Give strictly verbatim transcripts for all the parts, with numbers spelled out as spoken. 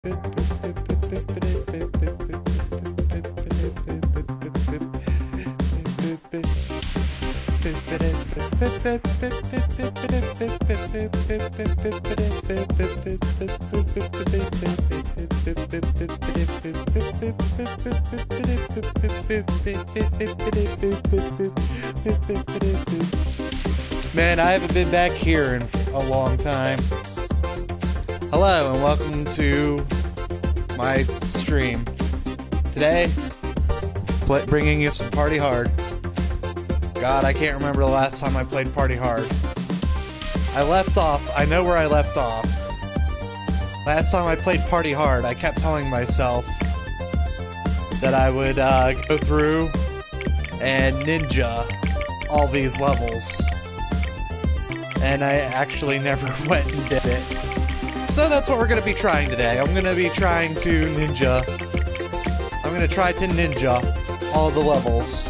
Man, I haven't been back here in a long time. Hello and welcome to my stream. Today, play, bringing you some Party Hard. God, I can't remember the last time I played Party Hard. I left off, I know where I left off. Last time I played Party Hard, I kept telling myself that I would uh, go through and ninja all these levels. And I actually never went and did it. So that's what we're going to be trying today. I'm going to be trying to ninja. I'm going to try to ninja all the levels.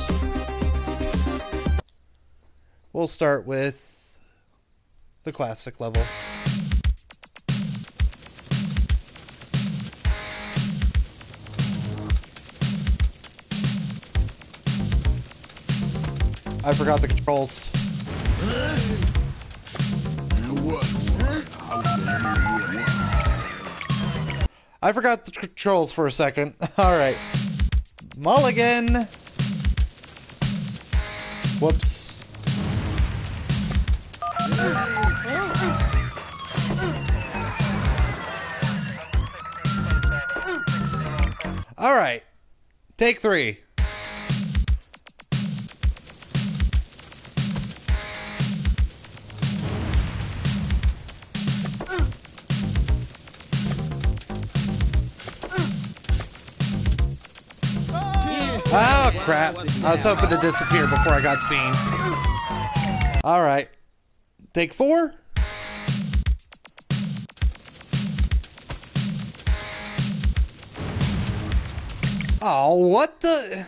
We'll start with the classic level. I forgot the controls. I forgot the controls for a second. Alright. Mulligan! Whoops. Alright. Take three. Oh, crap. I was hoping to disappear before I got seen. Alright. Take four. Oh, what the...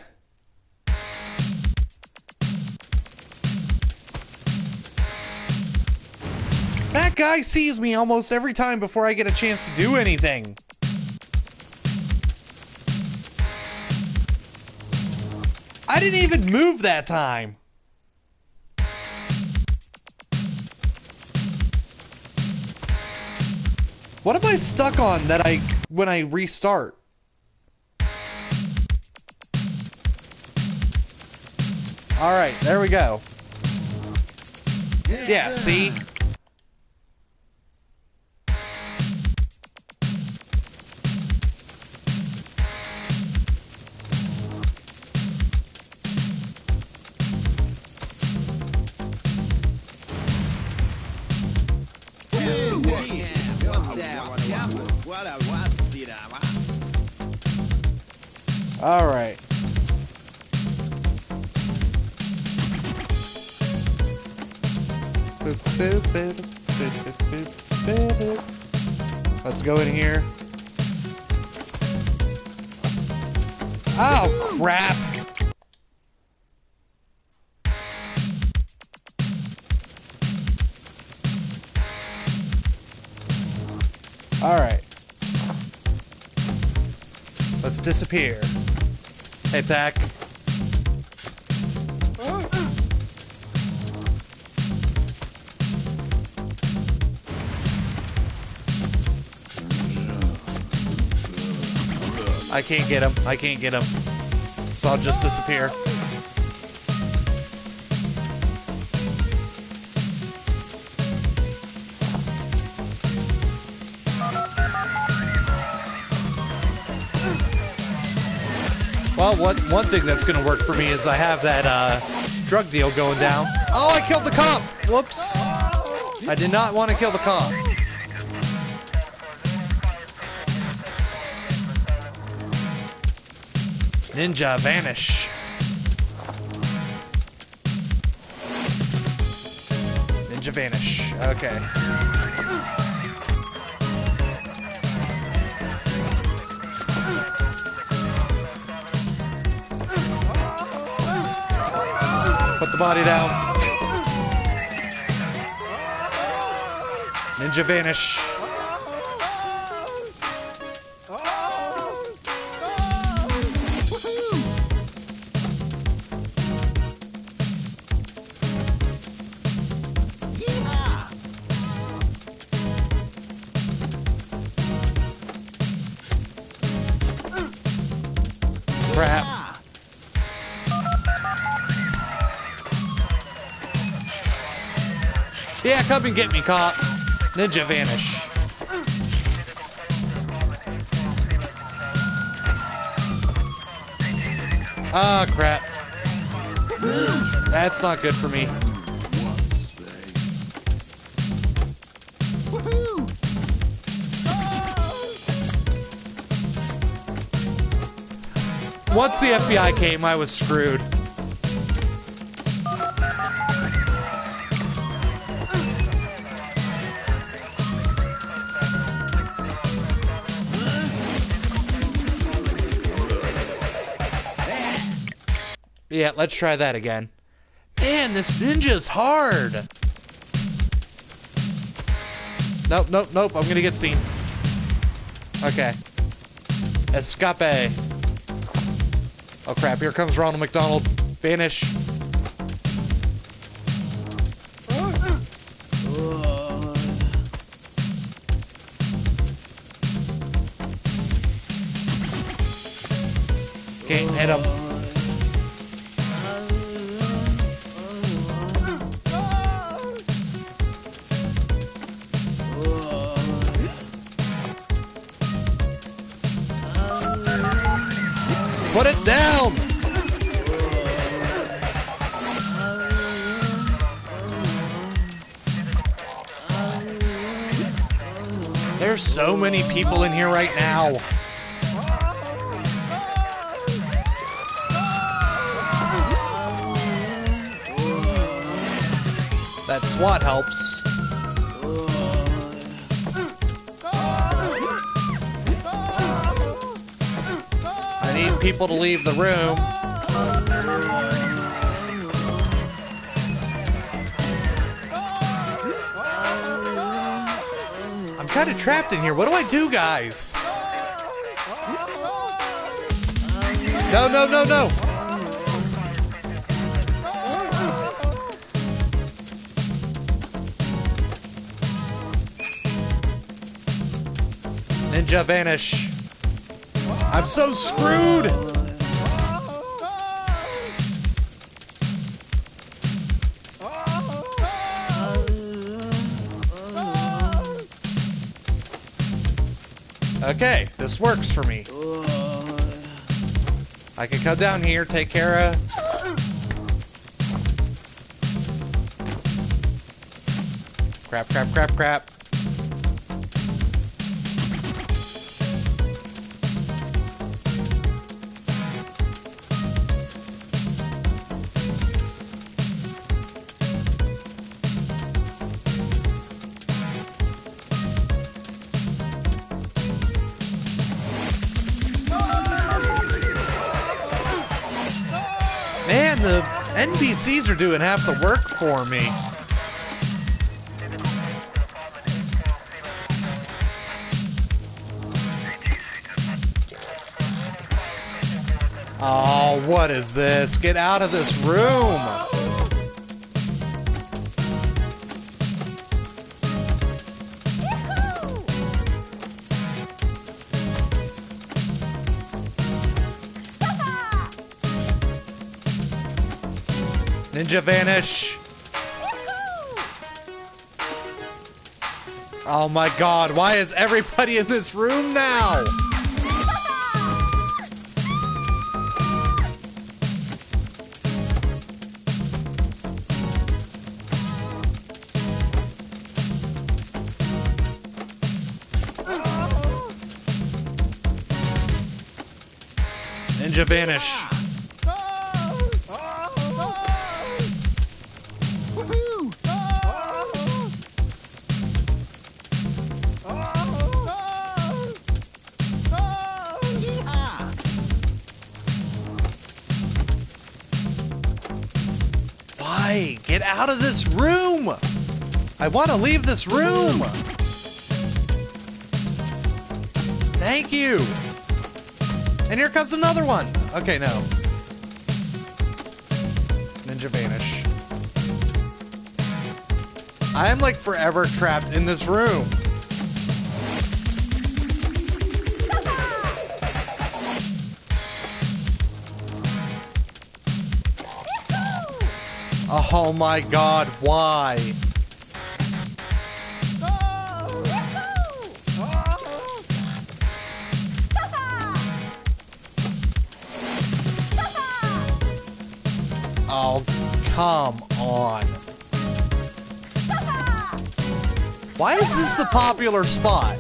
That guy sees me almost every time before I get a chance to do anything. I didn't even move that time. What am I stuck on that I when I restart? All right, there we go. Yeah, see? All right. Let's go in here. Oh, crap. All right. Let's disappear. Hey, Pack. I can't get him. I can't get him. So I'll just disappear. Well, one, one thing that's going to work for me is I have that uh, drug deal going down. Oh, I killed the cop! Whoops. I did not want to kill the cop. Ninja vanish. Ninja vanish. Okay. Put the body down. Ninja vanish. Crap. Yeah, come and get me, cop. Ninja vanish. Ah, crap. That's not good for me. Once the F B I came, I was screwed. Yeah, let's try that again. Man, this ninja's hard. Nope, nope, nope. I'm gonna get seen. Okay. Escape. Oh crap, here comes Ronald McDonald. Vanish. Can't hit him. Put it down! There's so many people in here right now. That SWAT helps. I need people to leave the room. I'm kind of trapped in here. What do I do, guys? No, no, no, no. Ninja vanish. I'm so screwed. Okay, this works for me. I can come down here, take care of... Crap, crap, crap, crap. Man, the N P Cs are doing half the work for me. Oh, what is this? Get out of this room! Ninja vanish. Oh my god, why is everybody in this room now? Ninja vanish. Why? Get out of this room! I want to leave this room! Thank you! And here comes another one! Okay, no. Ninja vanish. I am like forever trapped in this room. Oh my god, why? Oh, come on. Why is this the popular spot?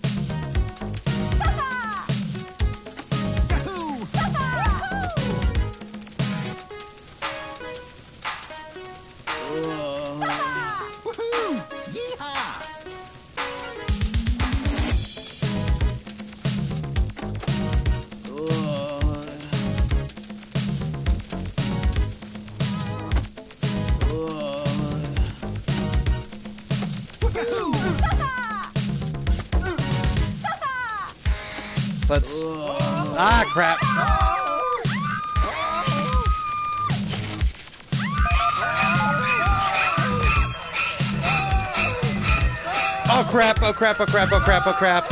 Let's... Ah, crap. Oh, crap, oh, crap, oh, crap, oh, crap, oh, crap.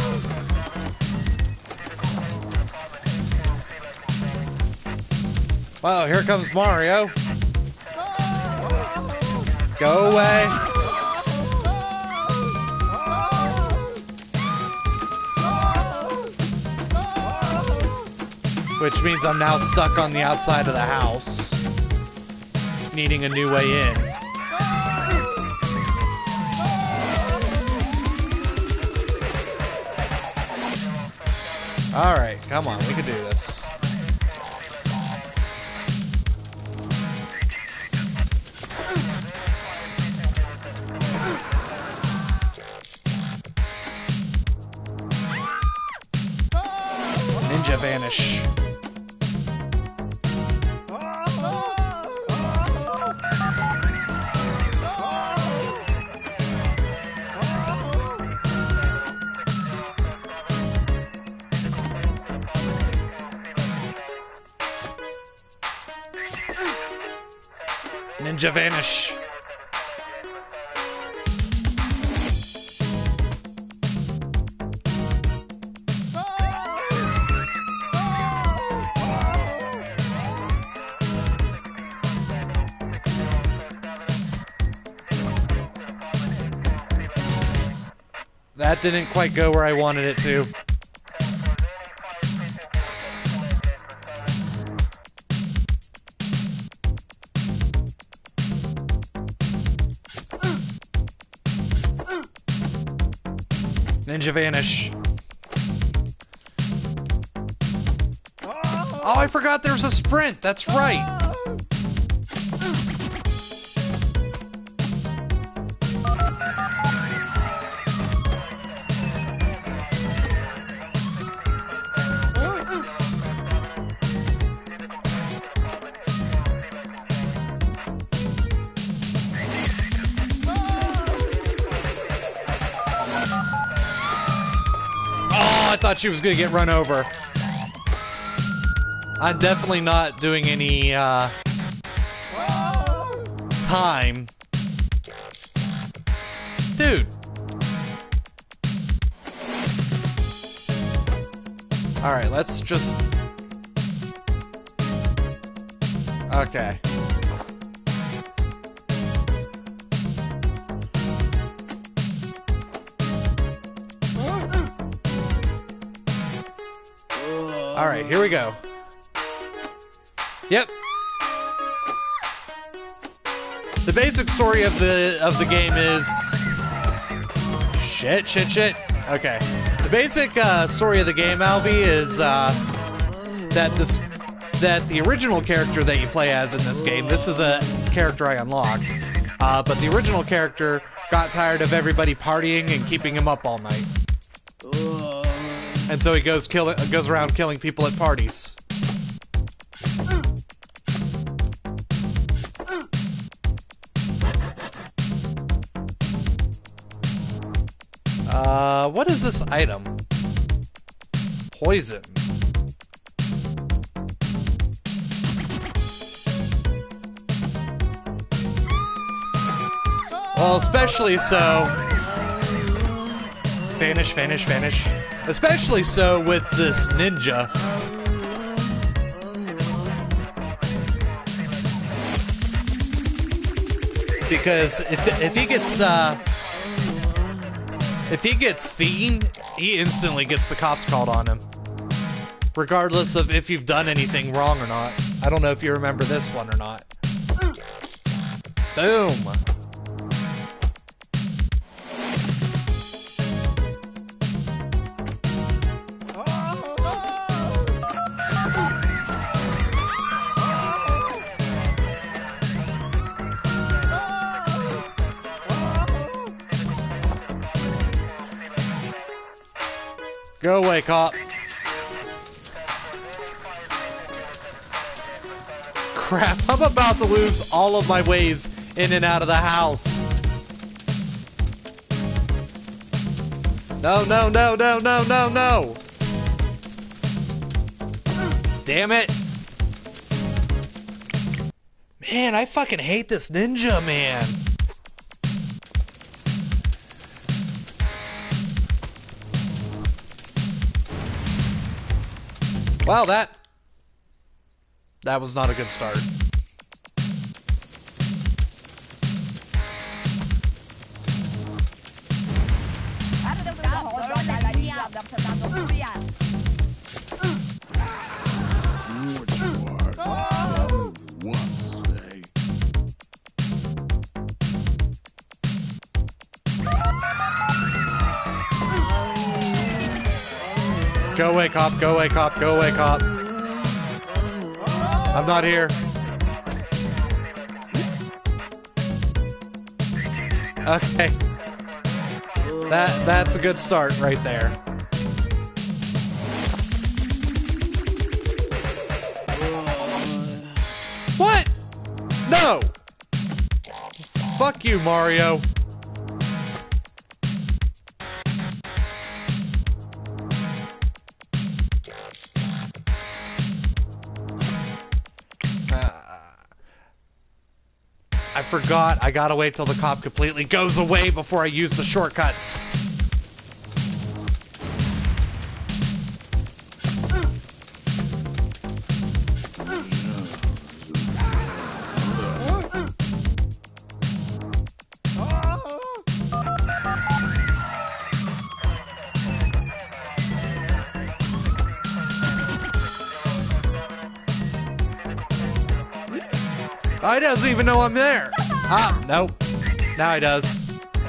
Wow, here comes Mario. Go away. Which means I'm now stuck on the outside of the house, needing a new way in. Alright, come on, we can do this. Ninja vanish. Ninja vanish. That didn't quite go where I wanted it to. Ninja vanish. Oh, I forgot there's a sprint. That's right. I thought she was gonna get run over. I'm definitely not doing any uh, time. Dude. Alright, let's just... Okay. Alright, here we go. Yep. The basic story of the of the game is... Shit, shit, shit. Okay. The basic uh, story of the game, Alvy, is uh, that this that the original character that you play as in this game, this is a character I unlocked, uh, but the original character got tired of everybody partying and keeping him up all night. And so he goes kill goes around killing people at parties. Uh, what is this item? Poison. Well, especially so... Vanish, vanish, vanish. Especially so with this ninja. because if if he gets uh, if he gets seen, he instantly gets the cops called on him, regardless of if you've done anything wrong or not. I don't know if you remember this one or not. Boom. Go away, cop. Crap, I'm about to lose all of my ways in and out of the house. No, no, no, no, no, no, no. Damn it. Man, I fucking hate this ninja, man. Wow, that... That was not a good start. Go away, cop. Go away, cop. Go away, cop. I'm not here. Okay. That that's a good start right there. What? No. Fuck you, Mario. I forgot. I gotta wait till the cop completely goes away before I use the shortcuts. He doesn't even know I'm there. Ah, nope. Now he does.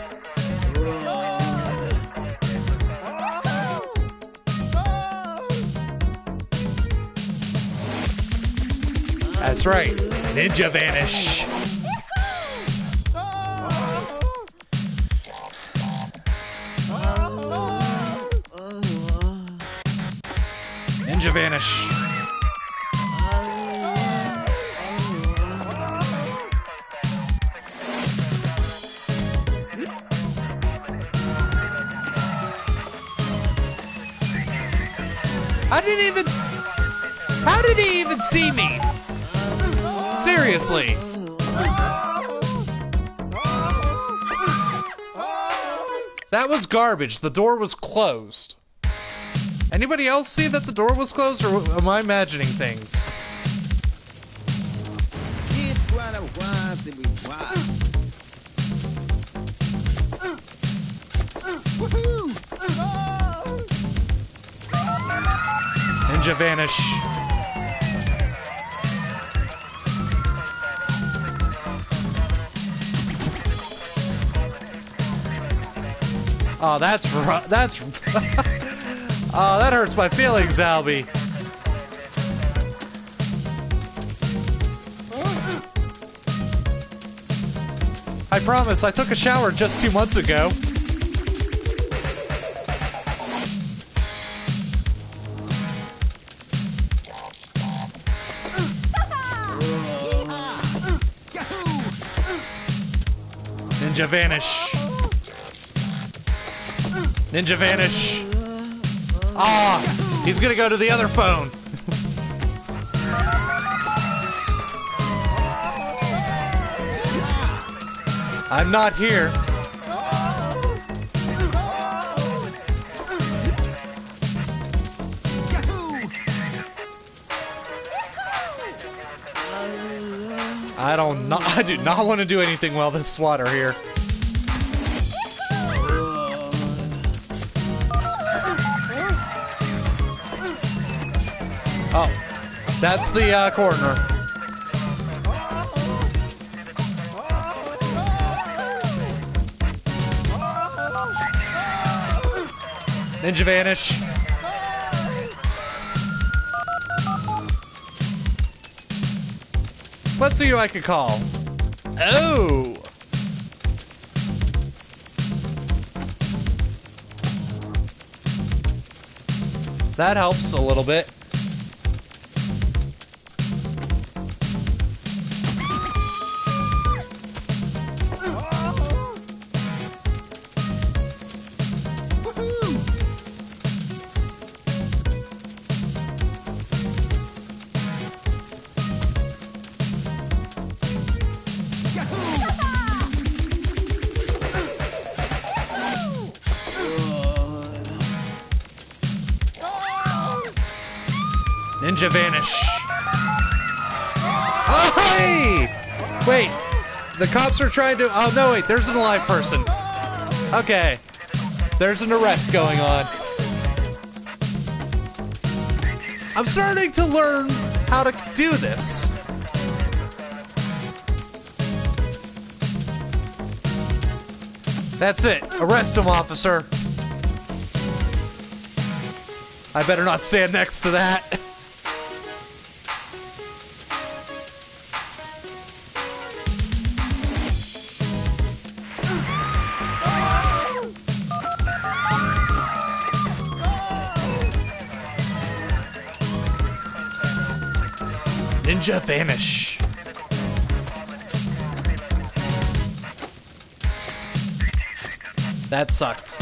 That's right. Ninja vanish. Ninja vanish. I didn't even... How did he even see me? Seriously. That was garbage. The door was closed. Anybody else see that the door was closed, or am I imagining things? Ninja vanish. Oh, that's ru- that's. Oh, that hurts my feelings, Albie. I promise, I took a shower just two months ago. Ninja vanish. Ninja vanish. Ah, oh, he's gonna go to the other phone. I'm not here. I don't not, I do not want to do anything while this SWAT are here. Oh, that's the uh, coroner. Ninja vanish. Let's see who I could call. Oh! That helps a little bit. Ninja vanish. Oh, hey! Wait, the cops are trying to... Oh, no, wait, there's an alive person. Okay, there's an arrest going on. I'm starting to learn how to do this. That's it. Arrest him, officer. I better not stand next to that. Ninja vanish. That sucked.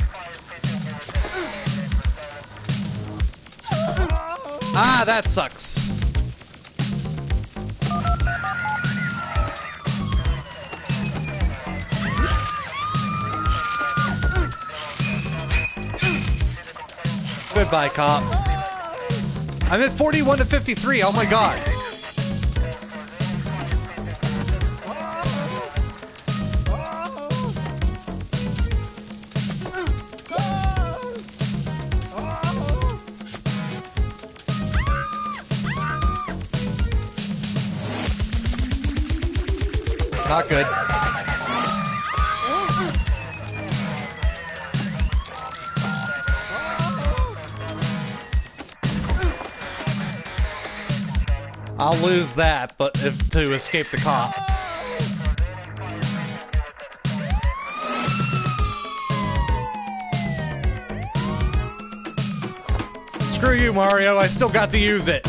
Ah, that sucks. Goodbye, cop. I'm at forty-one to fifty-three. Oh my god. Not good. I'll lose that, but if to escape the cop. Screw you, Mario. I still got to use it.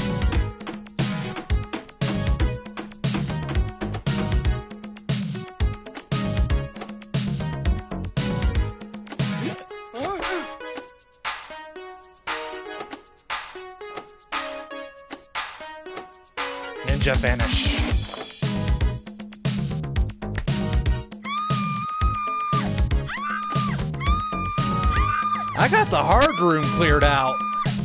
Ninja vanish. I got the hard room cleared out.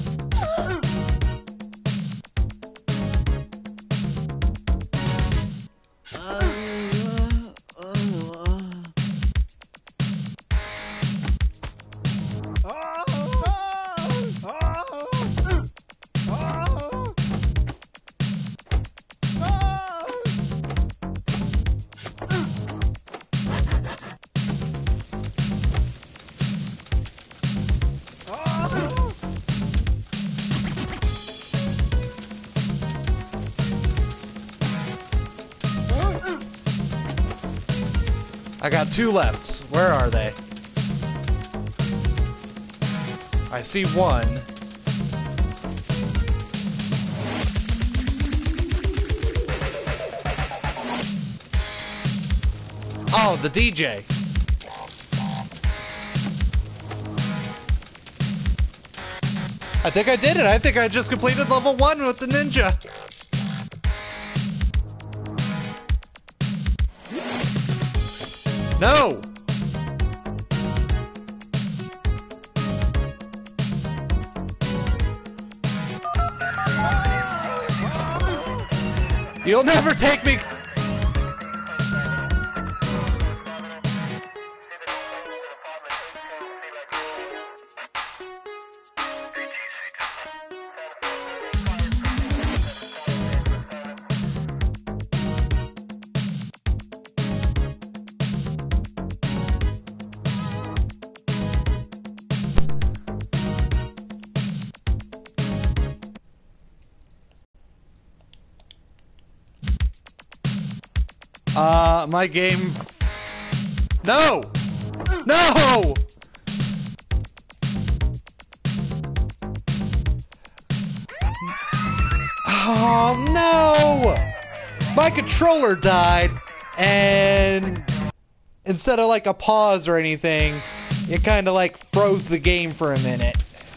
I got two left. Where are they? I see one. Oh, the D J. I think I did it. I think I just completed level one with the ninja. No! You'll never take me... Uh, my game... No! No! Oh, no! My controller died, and instead of like a pause or anything, it kind of like froze the game for a minute.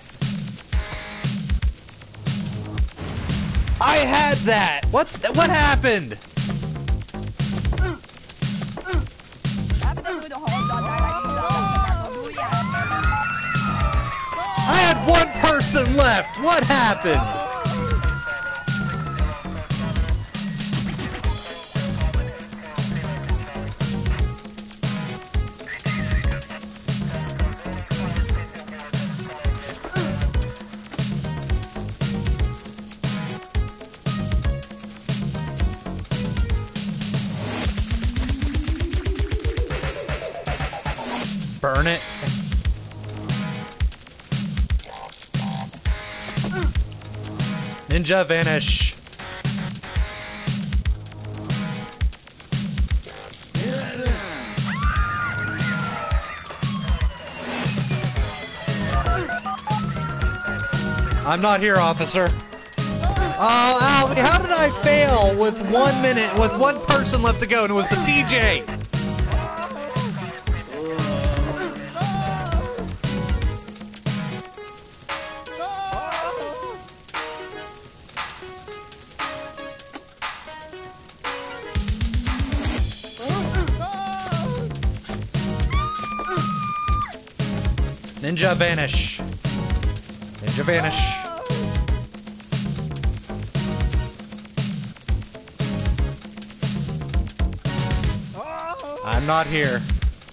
I had that! What, what happened? I had one person left! What happened? Burn it. Ninja vanish. I'm not here, officer. Oh, Albie, how did I fail with one minute, with one person left to go, and it was the D J? Ninja vanish. Ninja vanish. I'm not here.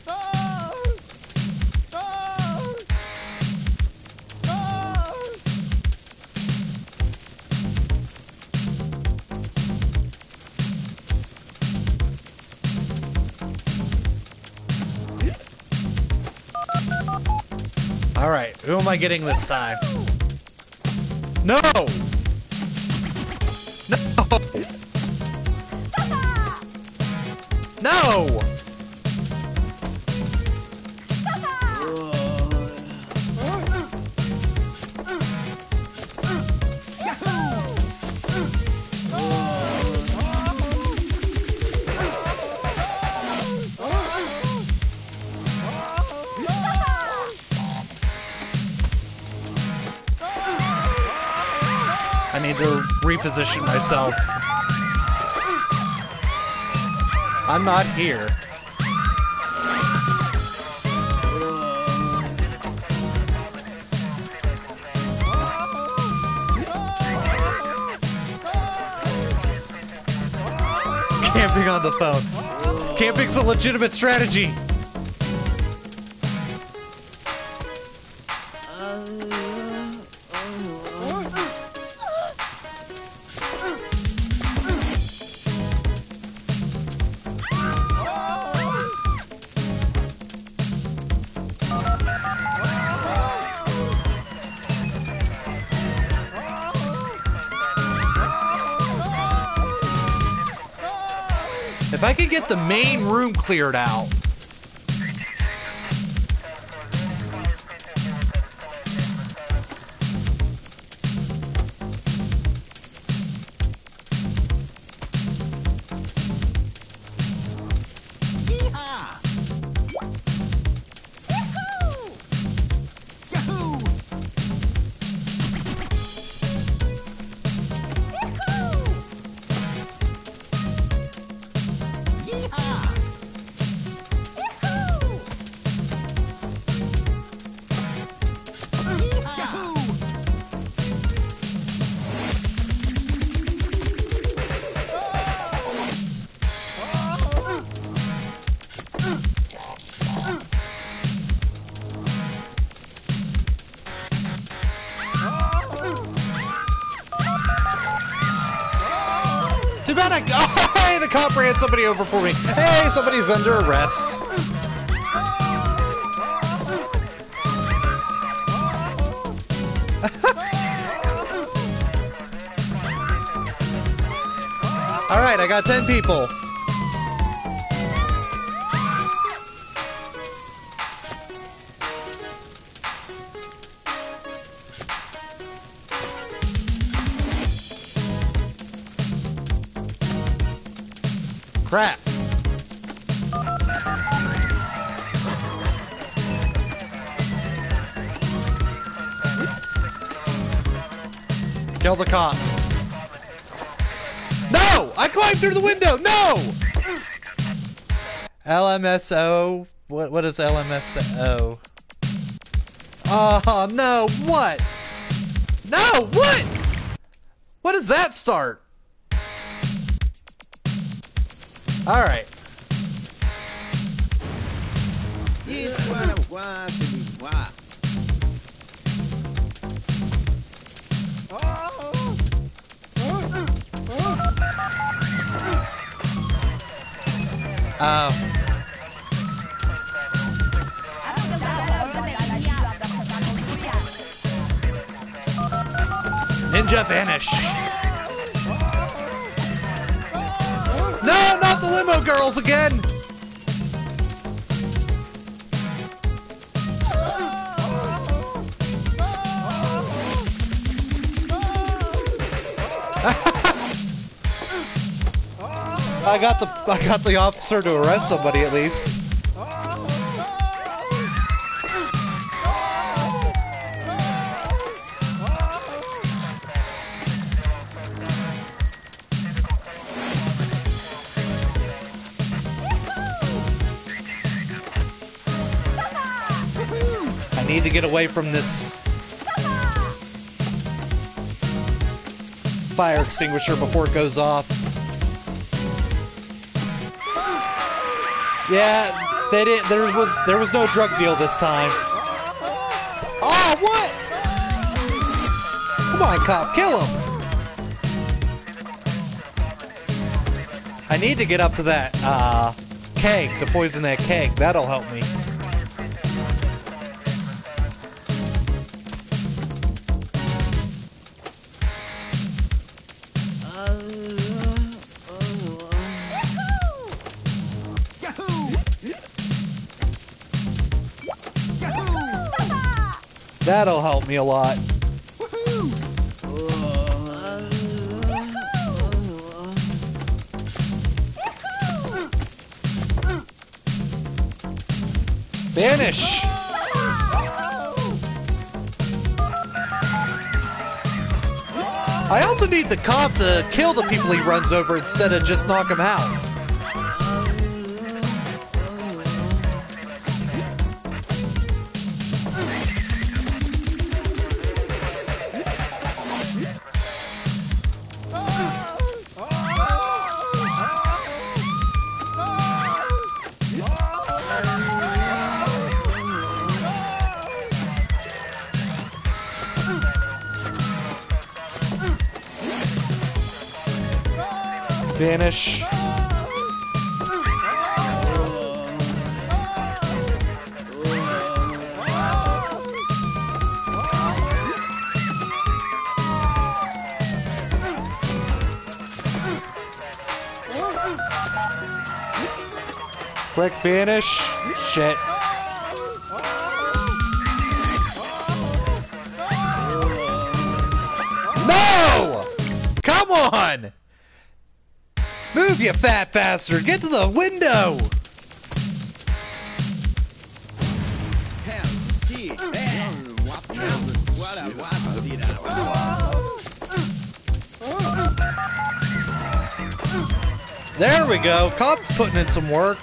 Alright, who am I getting this time? No! No! No! I need to reposition myself. I'm not here. Camping on the phone. Camping's a legitimate strategy. If I could get the main room cleared out. Too bad I... Oh, hey, the cop ran somebody over for me. Hey, somebody's under arrest. Alright, I got ten people. Crap. Kill the cop. No! I climbed through the window! No! L M S O. What, what is L M S O? Oh, no. What? No, what? What does that start? Alright. Oh. Ninja vanish. No, not the limo girls again. I got the I got the officer to arrest somebody at least. I need to get away from this fire extinguisher before it goes off. Yeah, they didn't. There was there was no drug deal this time. Oh, what? Come on, cop, kill him! I need to get up to that uh, keg to poison that keg. That'll help me. That'll help me a lot. Vanish! I also need the cop to kill the people he runs over instead of just knock him out. Vanish. Quick vanish. Shit. No! Come on! Move, you fat bastard! Get to the window! There we go. Cop's putting in some work.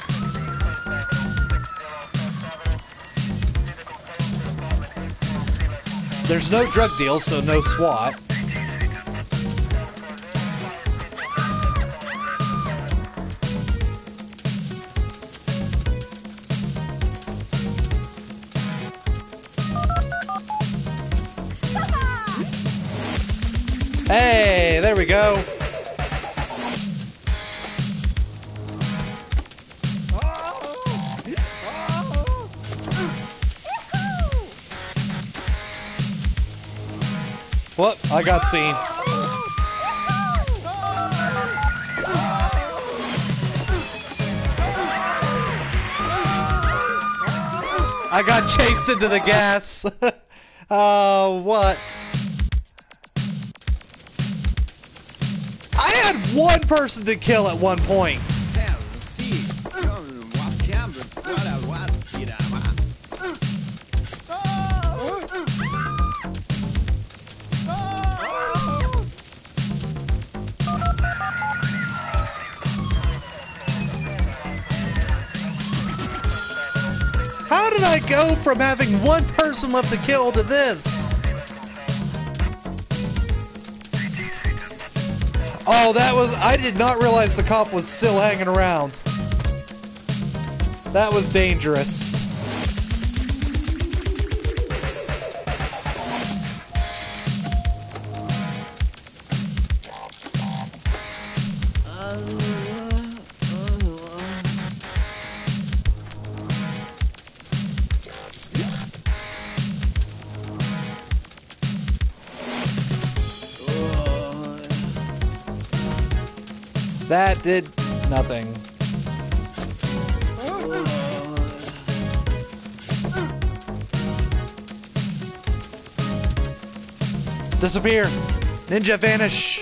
There's no drug deal, so no SWAT. Hey, there we go. Whoop, I got seen. I got chased into the gas. Oh, uh, what? I had one person to kill at one point. did I go from having one person left to kill to this? Oh, that was... I did not realize the cop was still hanging around. That was dangerous. That did nothing. Disappear. Ninja vanish.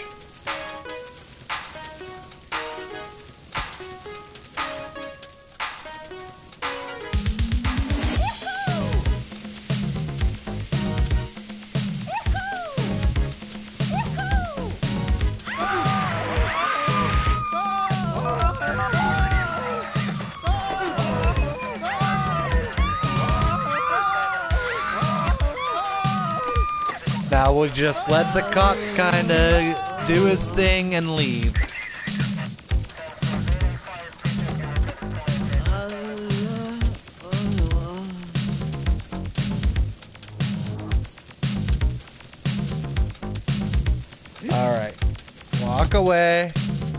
Now we'll just let the cop kinda do his thing and leave. Alright. Walk away.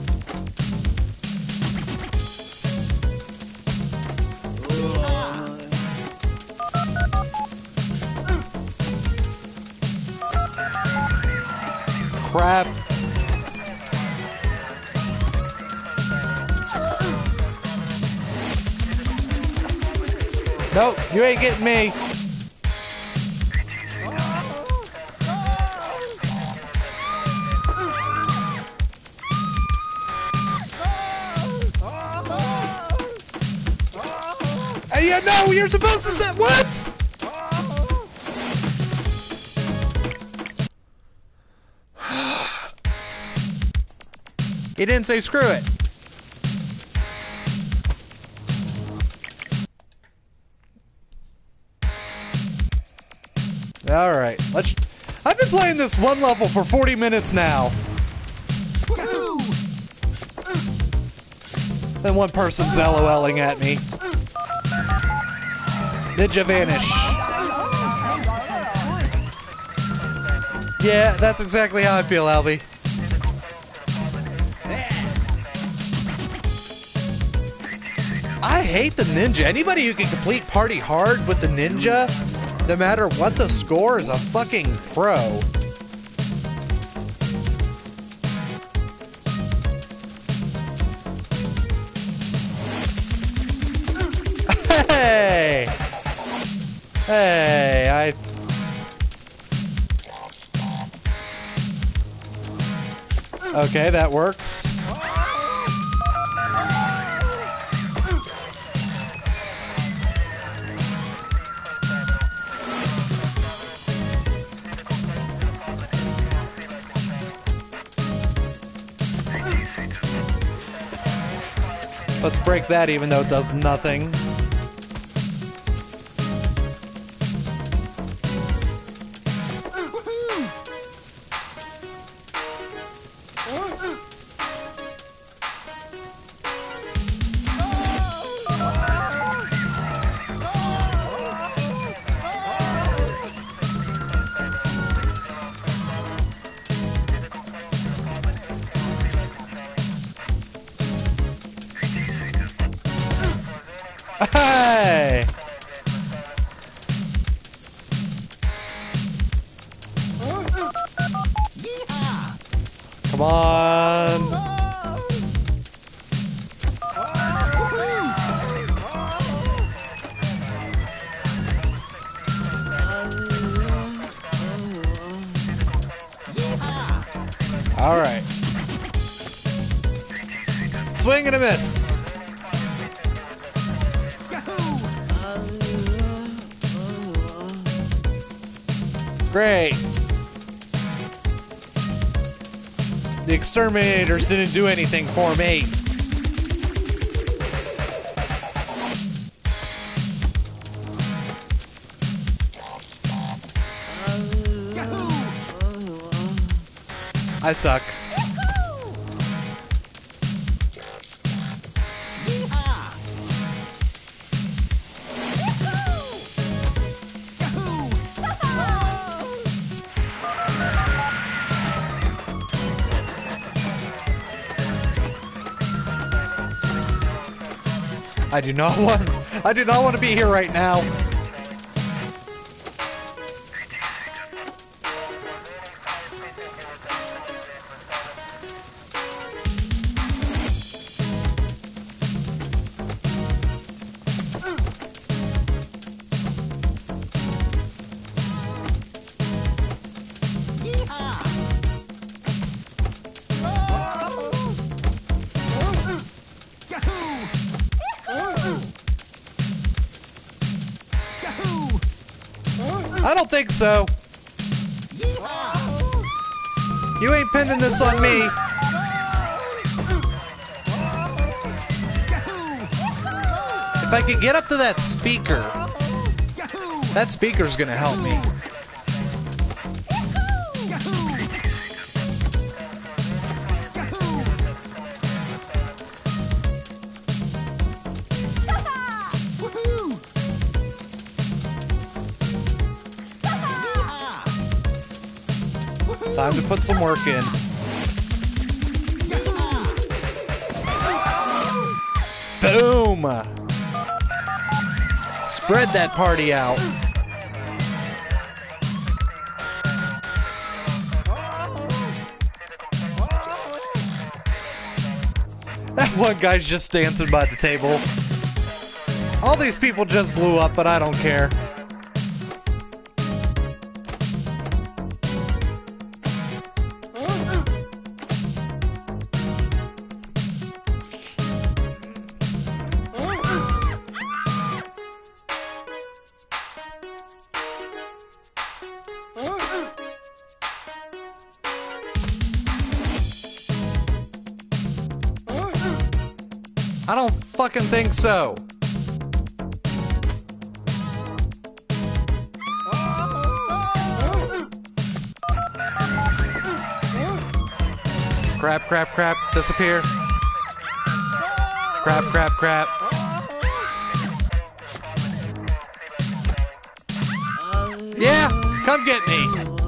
Crap. Nope, you ain't getting me. Hey, yeah, no, you're supposed to say what? He didn't say screw it. Alright, let's... I've been playing this one level for forty minutes now. Then one person's LOLing at me. Ninja vanish. Yeah, that's exactly how I feel, Albie. I hate the ninja. Anybody who can complete party hard with the ninja, no matter what the score, is a fucking pro. Hey! Hey, I... Okay, that works. Let's break that even though it does nothing. Hey! Come on! All right. Swing and a miss. Great. The exterminators didn't do anything for me. I suck. I do not want I do not want to be here right now. I don't think so. You ain't pinning this on me. If I could get up to that speaker, that speaker's gonna help me. Time to put some work in. Boom! Spread that party out. That one guy's just dancing by the table. All these people just blew up, but I don't care. I don't fucking think so. Crap, crap, crap. Disappear. Crap, crap, crap. Yeah, come get me.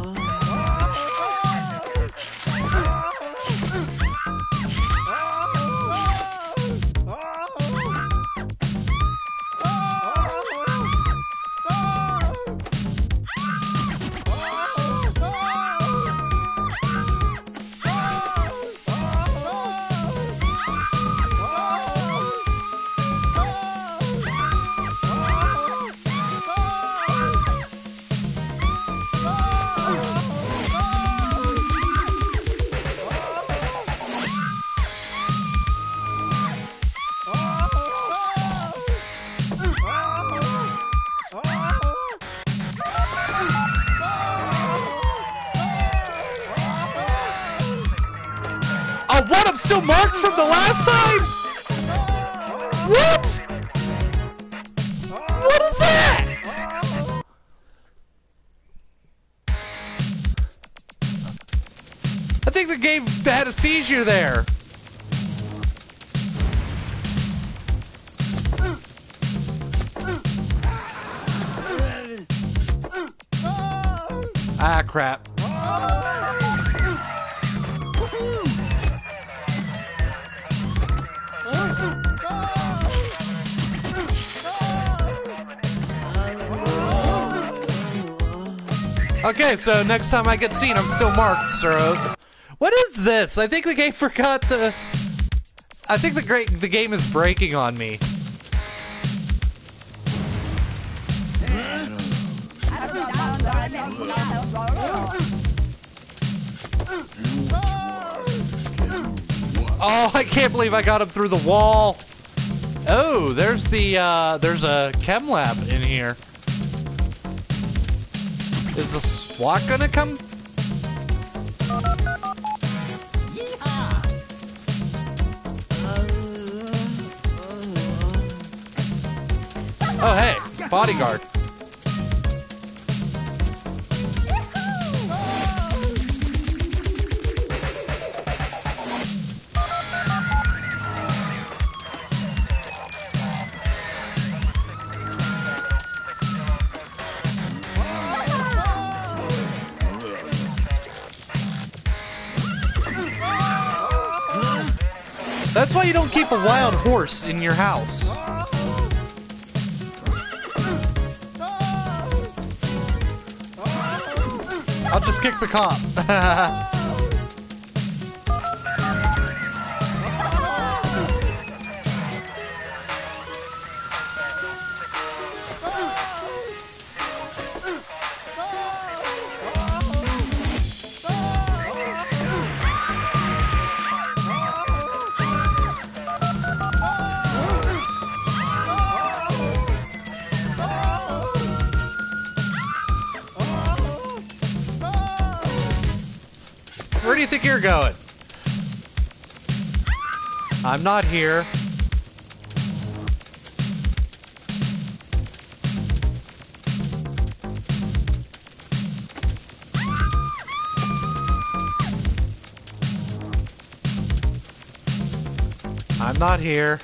Oh, what? I'm still marked from the last time? What? What is that? I think the game had a seizure there. Ah, crap. Okay, so next time I get seen, I'm still marked, sir. What is this? I think the game forgot to... I think the great the game is breaking on me. Oh, I can't believe I got him through the wall. Oh, there's the, uh, there's a chem lab in here. Is the SWAT gonna come? Oh, hey, bodyguard. That's why you don't keep a wild horse in your house. I'll just kick the cop. Where do you think you're going? I'm not here. I'm not here.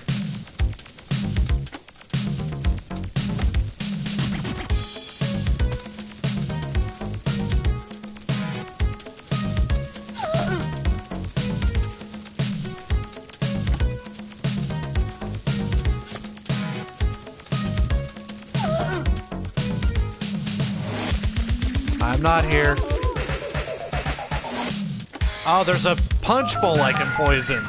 I'm not here. Oh, there's a punch bowl I can poison.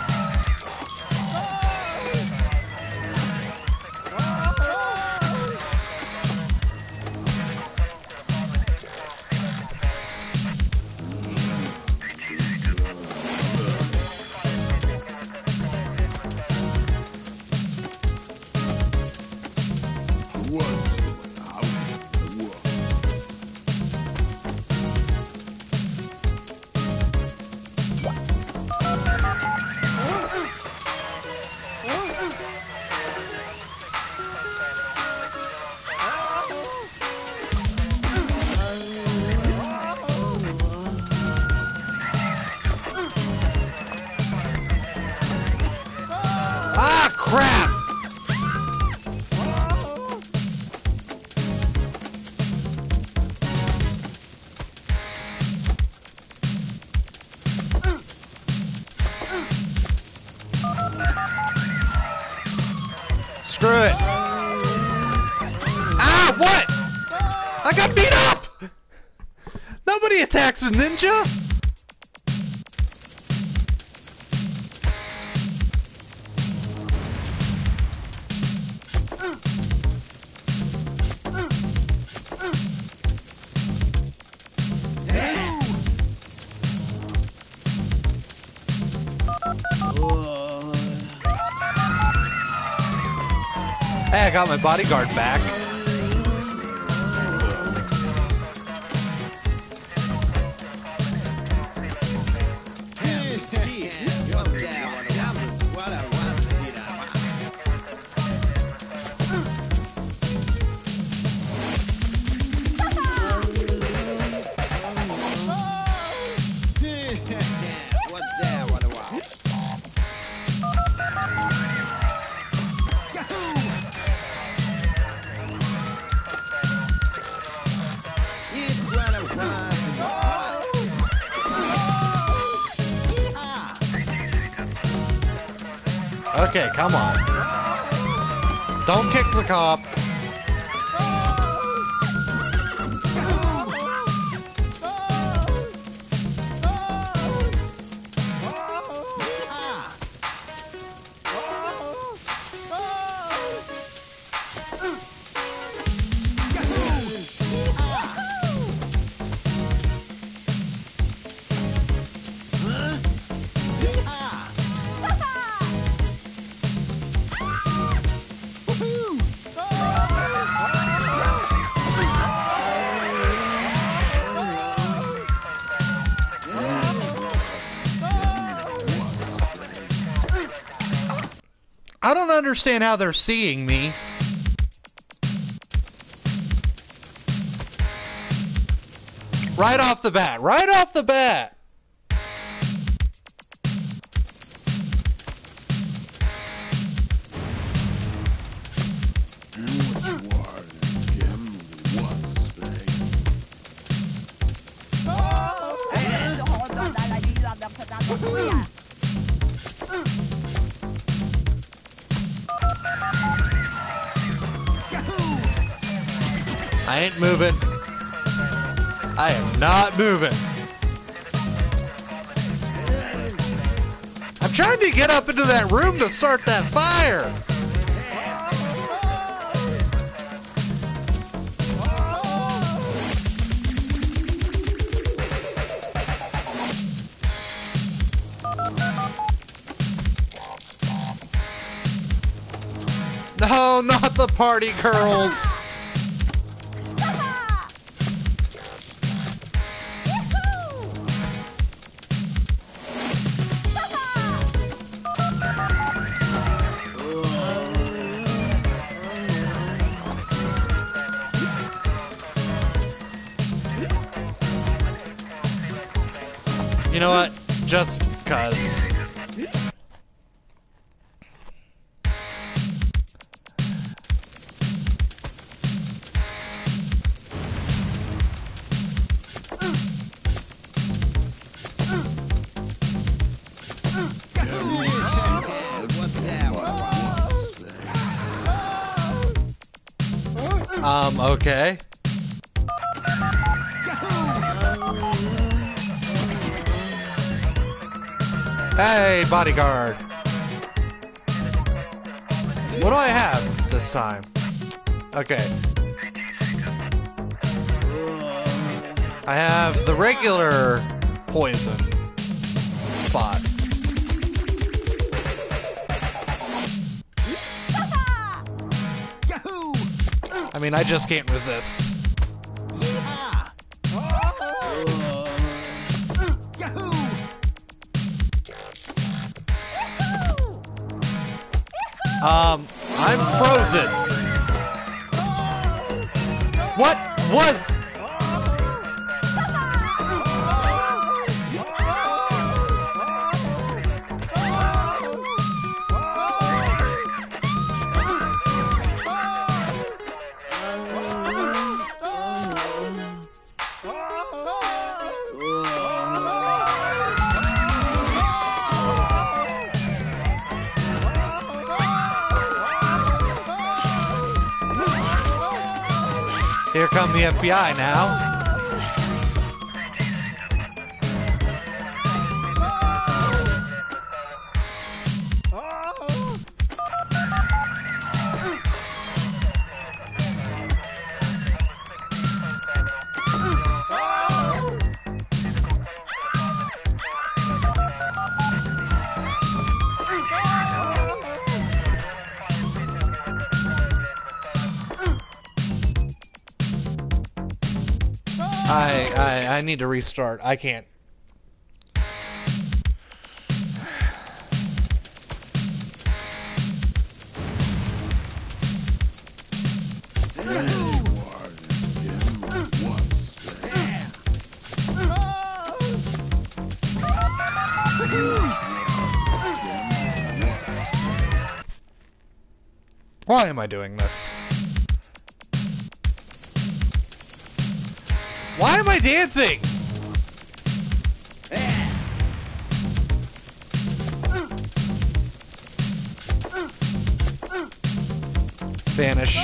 Ah, crap! Screw it. Ah, what? I got beat up! Nobody attacks a ninja! Hey, I got my bodyguard back. Okay, come on. Don't kick the cop. I don't understand how they're seeing me. Right off the bat. Right off the bat. I ain't moving. I am not moving. I'm trying to get up into that room to start that fire. No, not the party girls. You know what? Just cuz. Um, okay. Hey, bodyguard. What do I have this time? Okay. I have the regular poison spot. I mean, I just can't resist. Um, I'm frozen. What was... Here come the F B I now. I, I I need to restart. I can't. Why am I doing this? Why am I dancing? Vanish.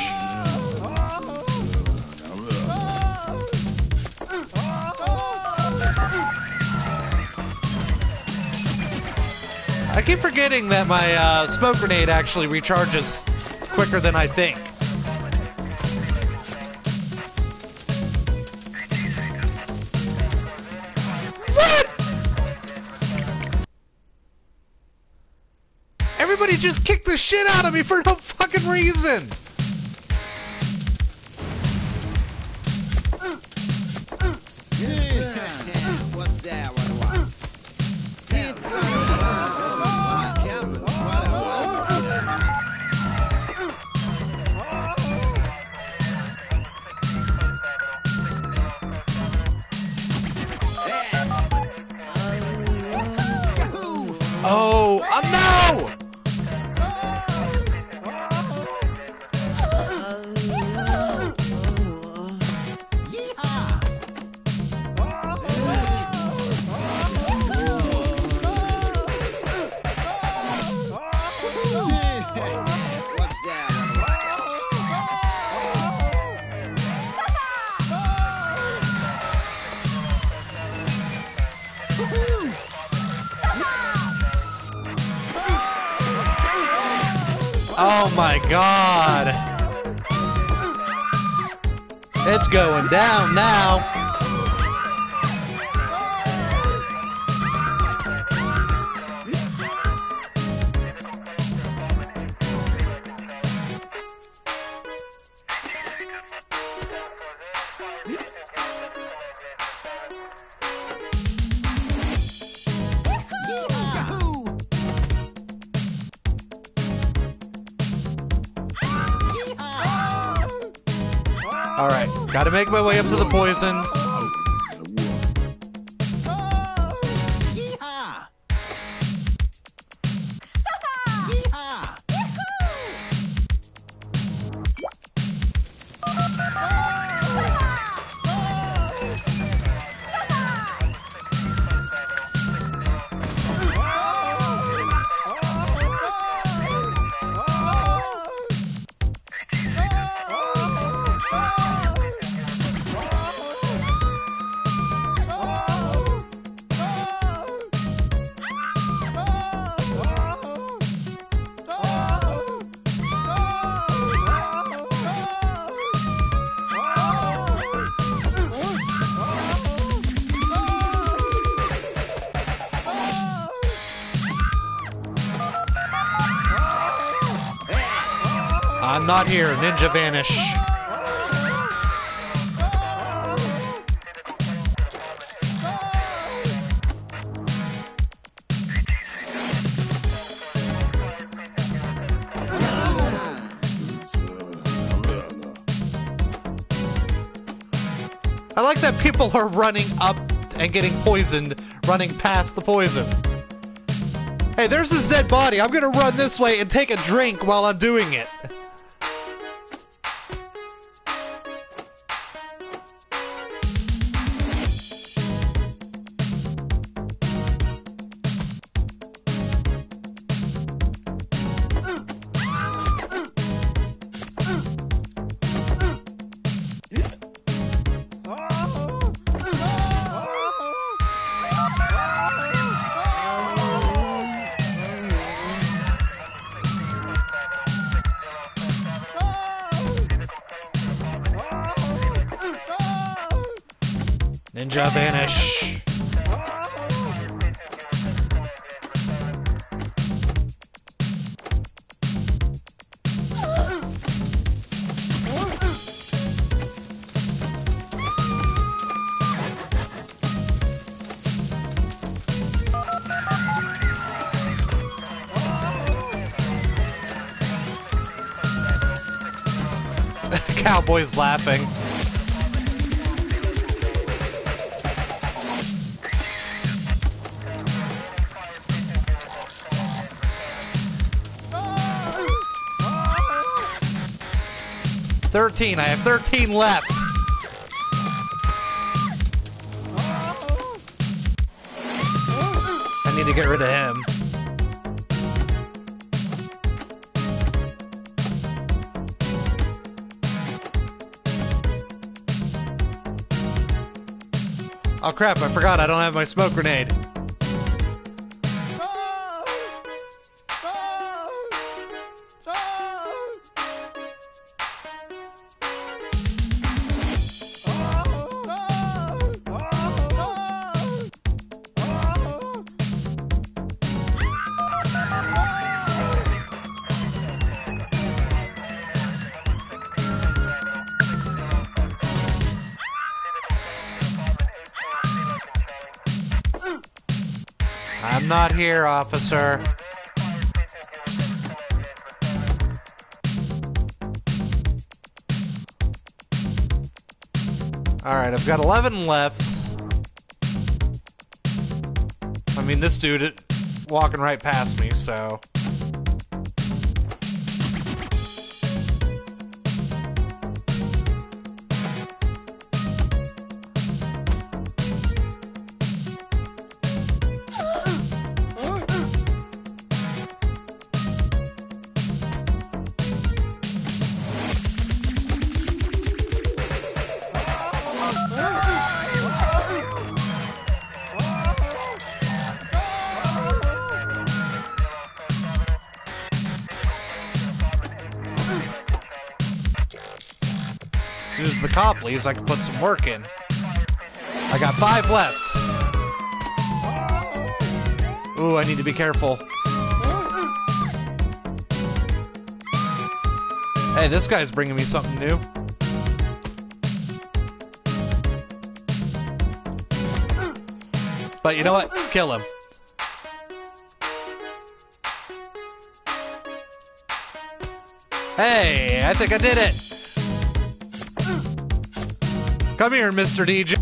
I keep forgetting that my uh, smoke grenade actually recharges quicker than I think. Everybody just kicked the shit out of me for no fucking reason! What's that? What do I? Oh, oh no! Oh my god! It's going down now! Alright, gotta make my way up to the poison. I'm not here, Ninja Vanish. I like that people are running up and getting poisoned, running past the poison. Hey, there's this dead body. I'm gonna run this way and take a drink while I'm doing it. Ninja Vanish. Cowboy's laughing. Thirteen. I have thirteen left. I need to get rid of him. Oh crap, I forgot I don't have my smoke grenade. I'm not here, officer. Alright, I've got eleven left. I mean, this dude walking right past me, so... soon as the cop leaves, I can put some work in. I got five left. Ooh, I need to be careful. Hey, this guy's bringing me something new. But you know what? Kill him. Hey, I think I did it. Come here, Mister D J.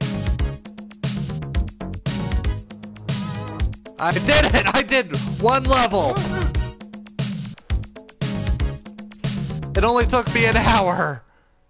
I did it! I did one level! It only took me an hour.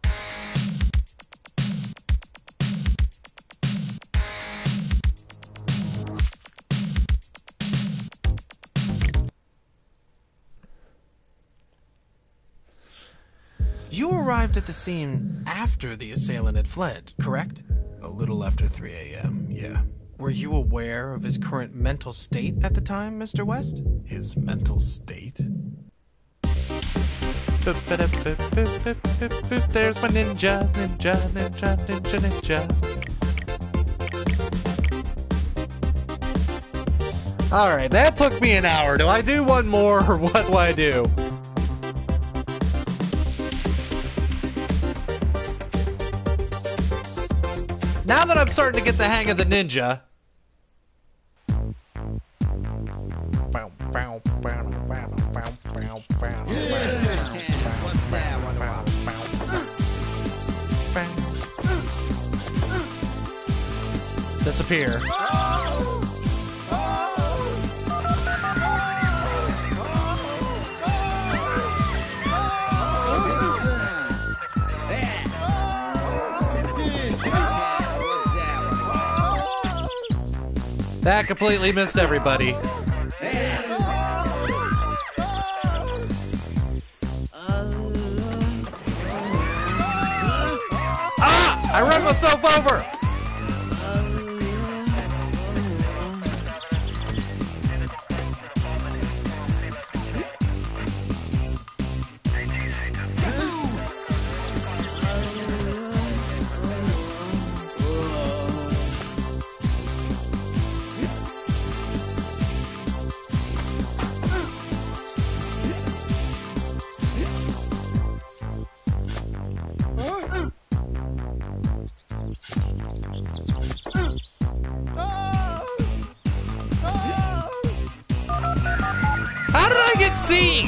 You arrived at the scene after the assailant had fled, correct? A little after three A M, yeah. Were you aware of his current mental state at the time, Mister West? His mental state? There's my ninja, ninja, ninja, ninja, ninja. Alright, that took me an hour. Do I do one more, or what do I do? Now that I'm starting to get the hang of the ninja. What's that? What do I want? Disappear. That completely missed everybody. Ah! I ran myself over! How did I get seen?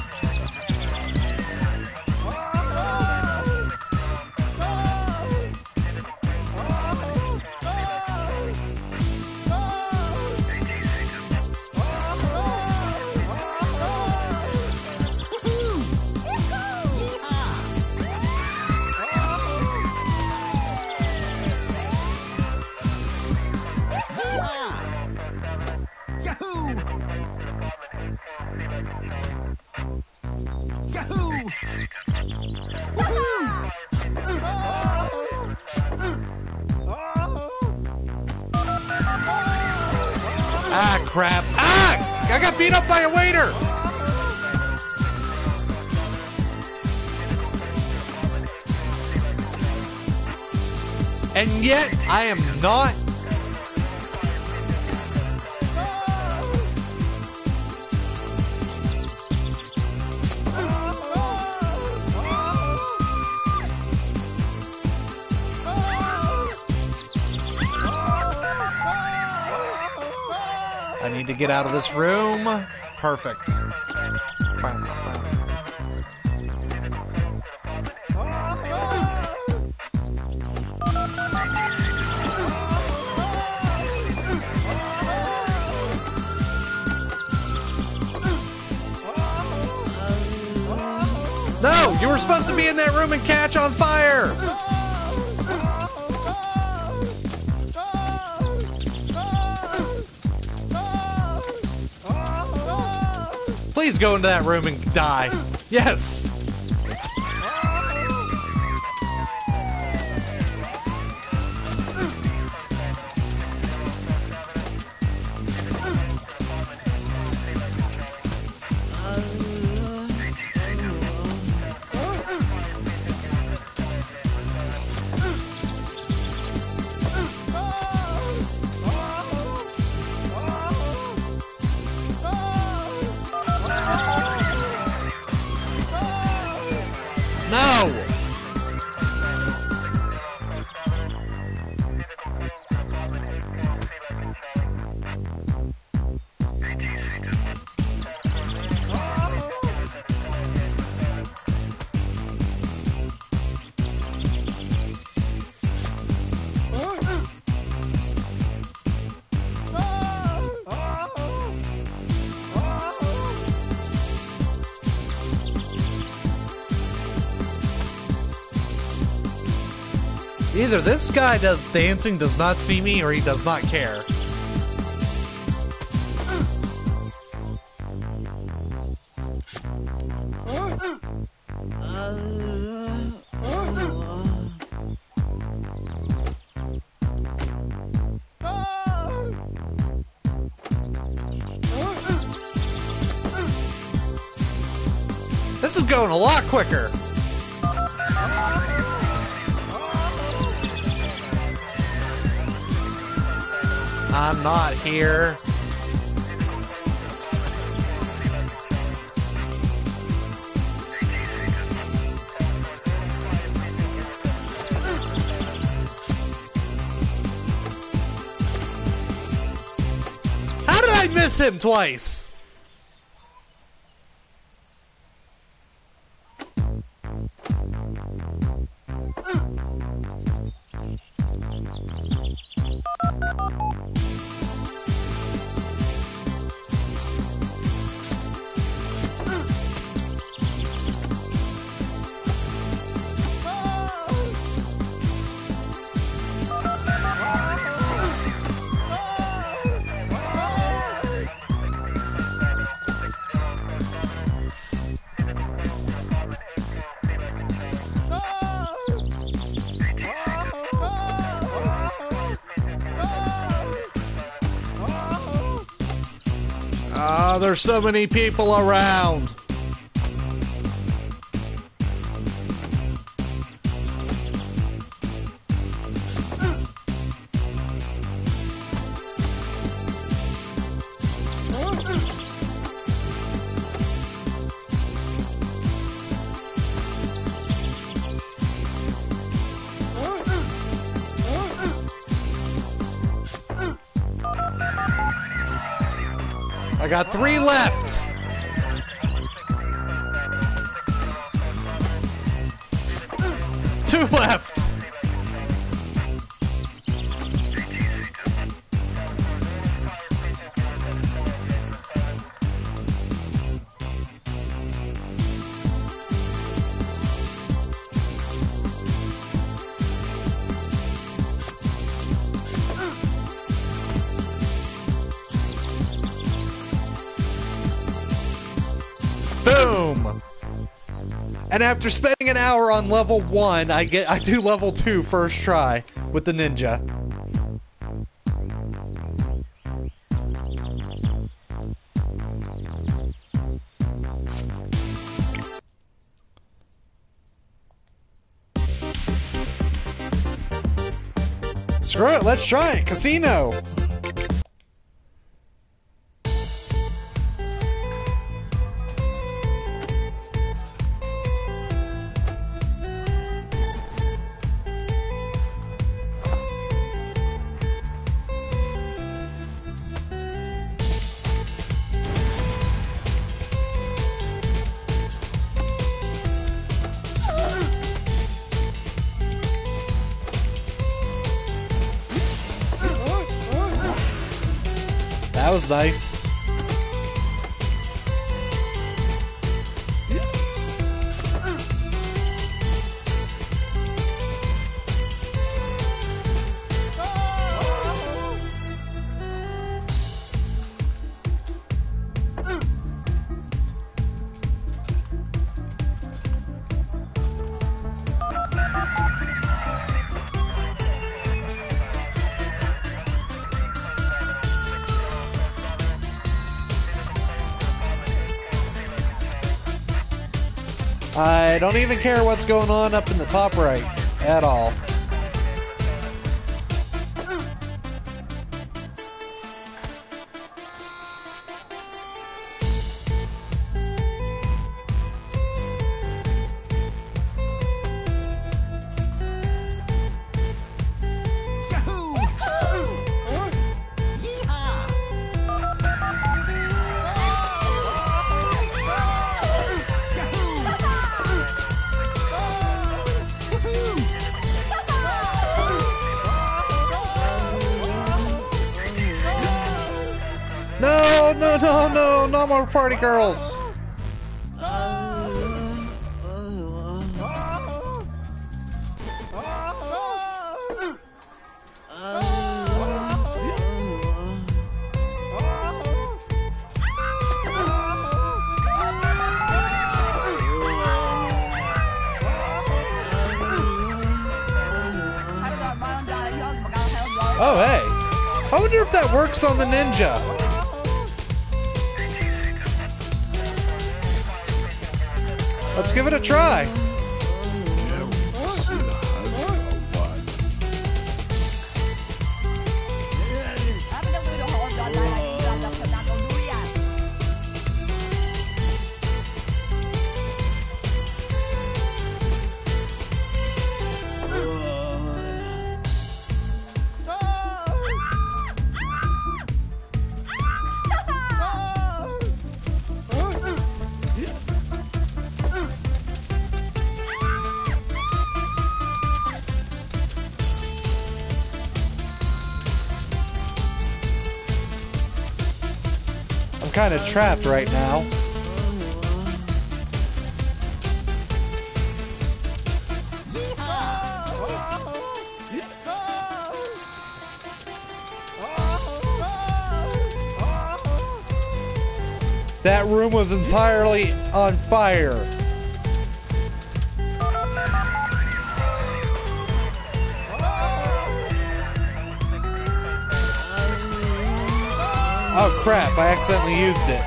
Ah, crap. Ah! I got beat up by a waiter! And yet, I am not... I need to get out of this room. Perfect. No, you were supposed to be in that room and catch on fire. Please go into that room and die. Yes. Either this guy does dancing, does not see me, or he does not care. This is going a lot quicker. I'm not here. How did I miss him twice? Ah, there's so many people around. I got three left. Two left. Boom! And after spending an hour on level one, I get I do level two first try with the ninja. Screw it, let's try it. Casino. That was nice. I don't even care what's going on up in the top right at all. No, no, no, no, no more party girls. Oh, hey. I wonder if that works on the ninja. Let's give it a try. I'm kind of trapped right now. That room was entirely on fire. Oh crap, I accidentally used it.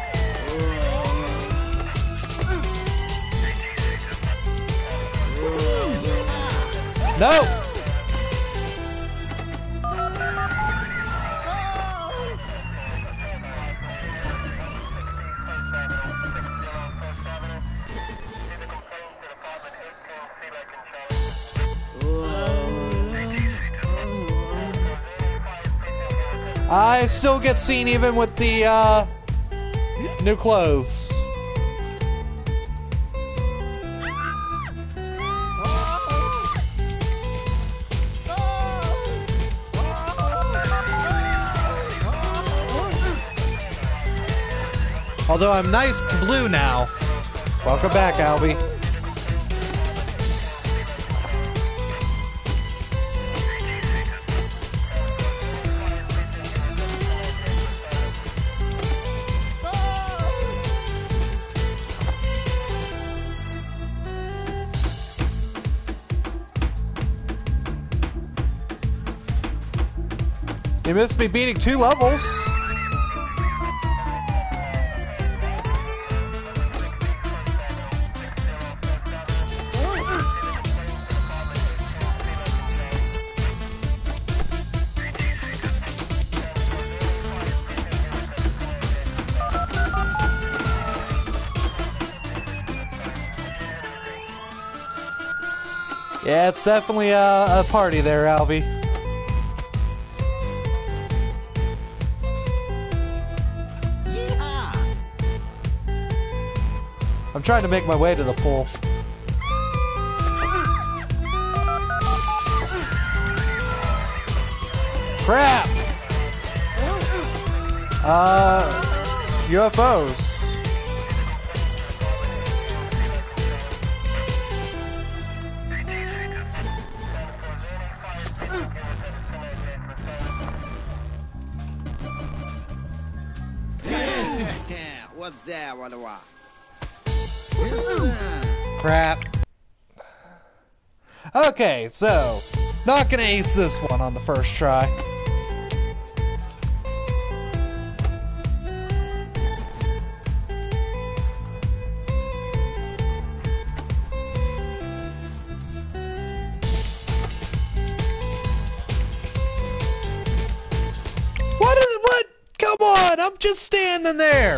No! I still get seen even with the uh, new clothes. Although I'm nice blue now. Welcome back, Albie. You missed me beating two levels. Yeah, it's definitely a, a party there, Albie. I'm trying to make my way to the pool. Crap! Uh, U F Os. What's that? What what? Crap. Okay, so not gonna ace this one on the first try. What is what? Come on, I'm just standing there.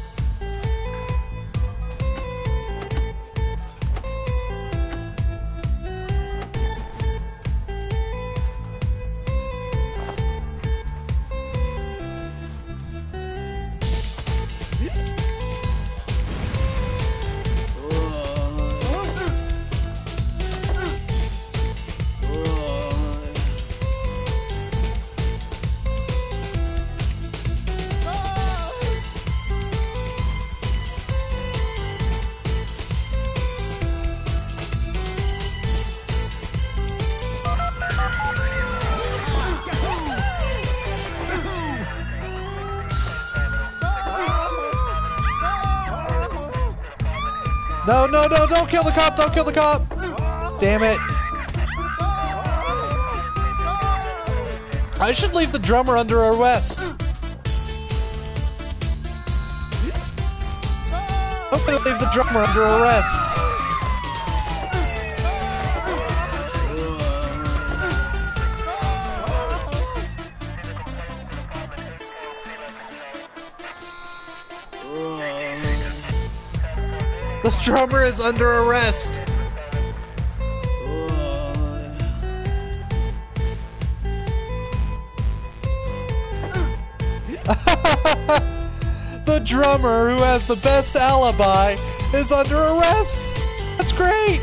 No, no, no, don't kill the cop, don't kill the cop! Damn it. I should leave the drummer under arrest. I'm gonna leave the drummer under arrest. The drummer is under arrest. The drummer, who has the best alibi, is under arrest. That's great.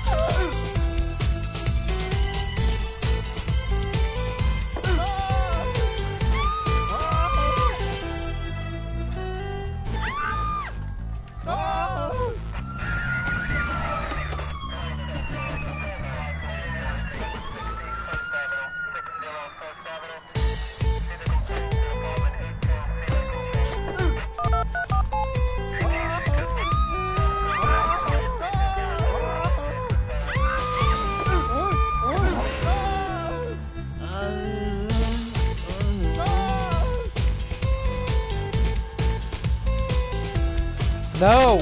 No!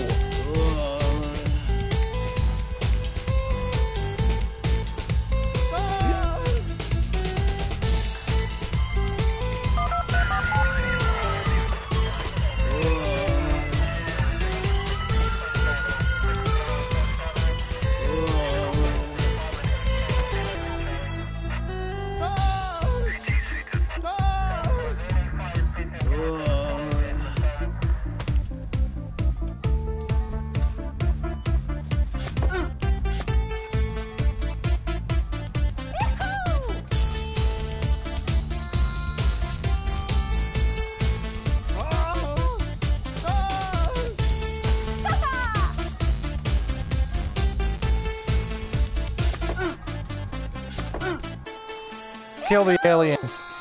Kill the alien.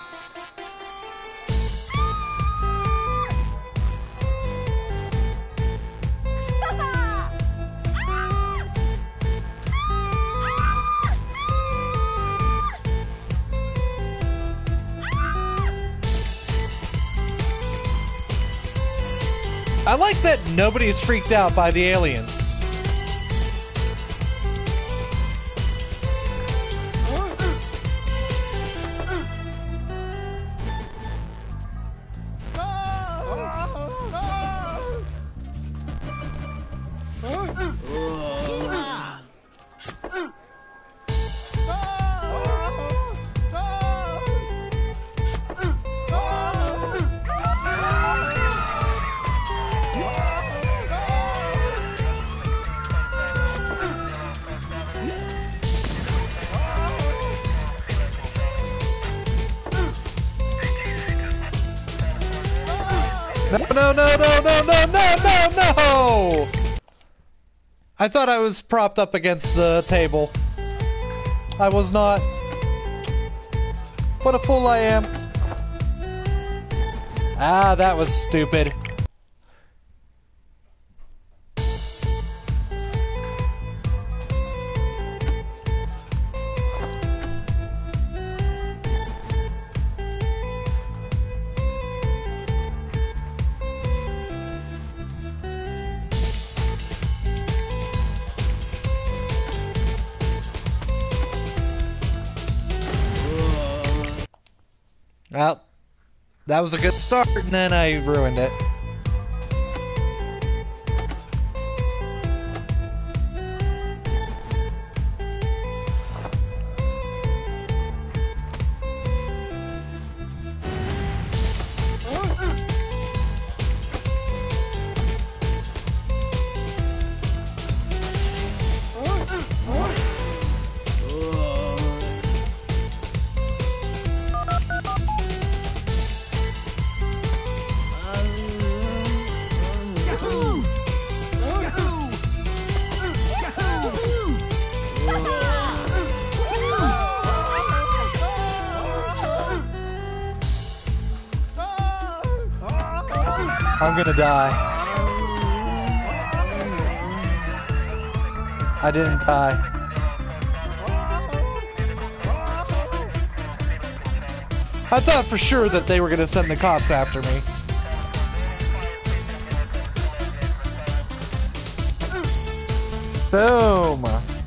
I like that nobody's freaked out by the aliens. No, no, no, no, no, no, no, no, no! I thought I was propped up against the table. I was not. What a fool I am. Ah, that was stupid. Well, that was a good start, and then I ruined it. I'm gonna die. I didn't die. I thought for sure that they were gonna send the cops after me. Boom!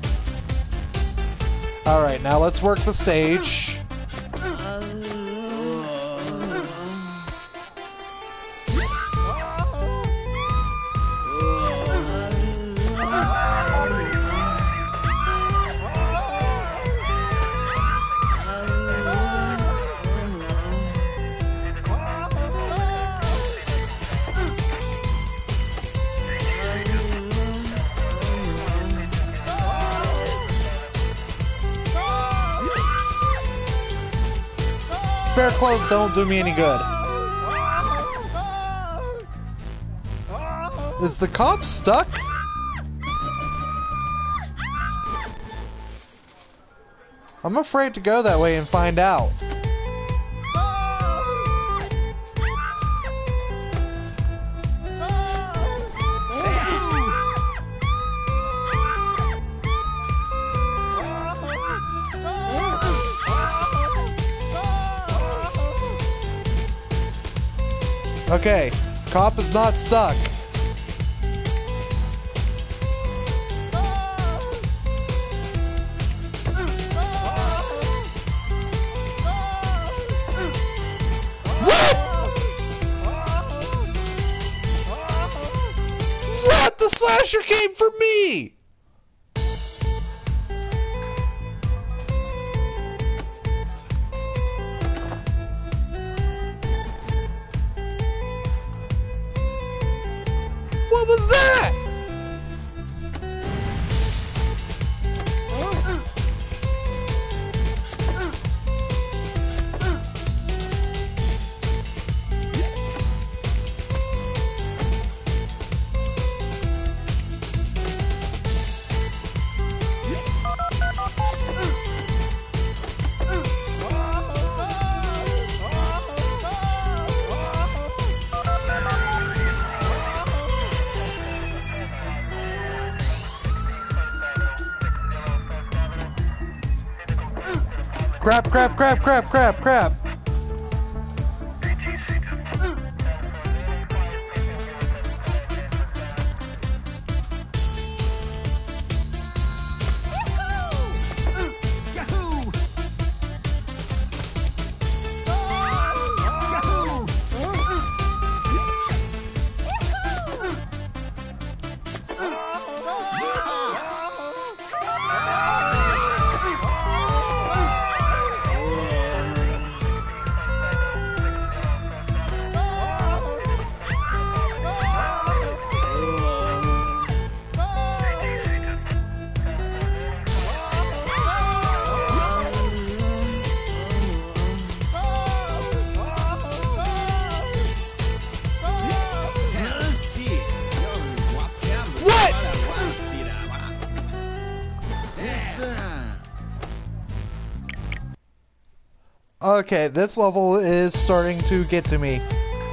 Alright, now let's work the stage. Spare clothes don't do me any good. Is the cop stuck? I'm afraid to go that way and find out. Okay, cop is not stuck. What? What? The slasher came for me! What was that? Crap, crap, crap, crap, crap, crap. Okay, this level is starting to get to me.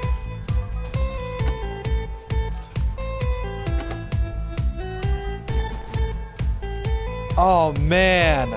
Oh man.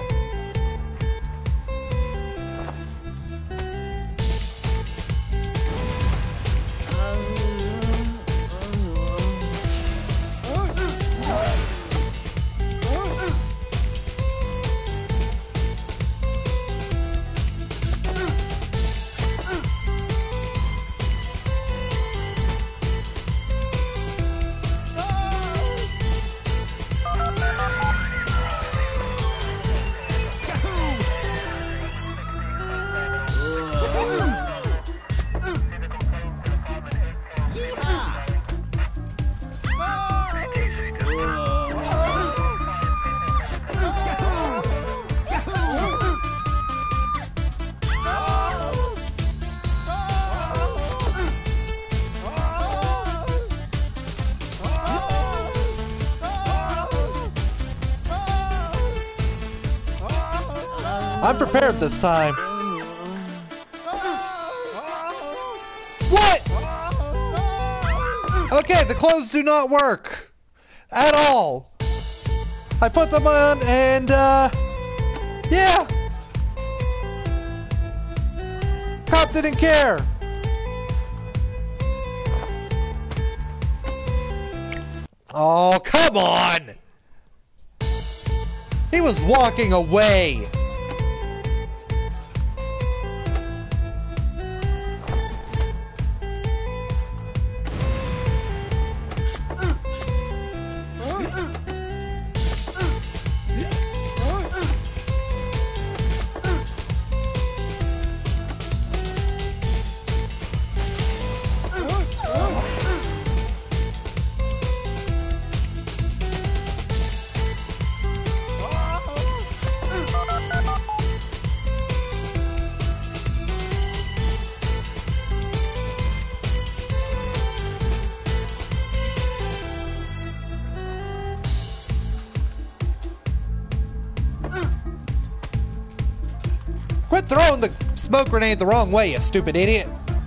I'm prepared this time. What? Okay, the clothes do not work at all. I put them on and uh yeah. Cop didn't care. Oh, come on! He was walking away. Quit throwing the smoke grenade the wrong way, you stupid idiot.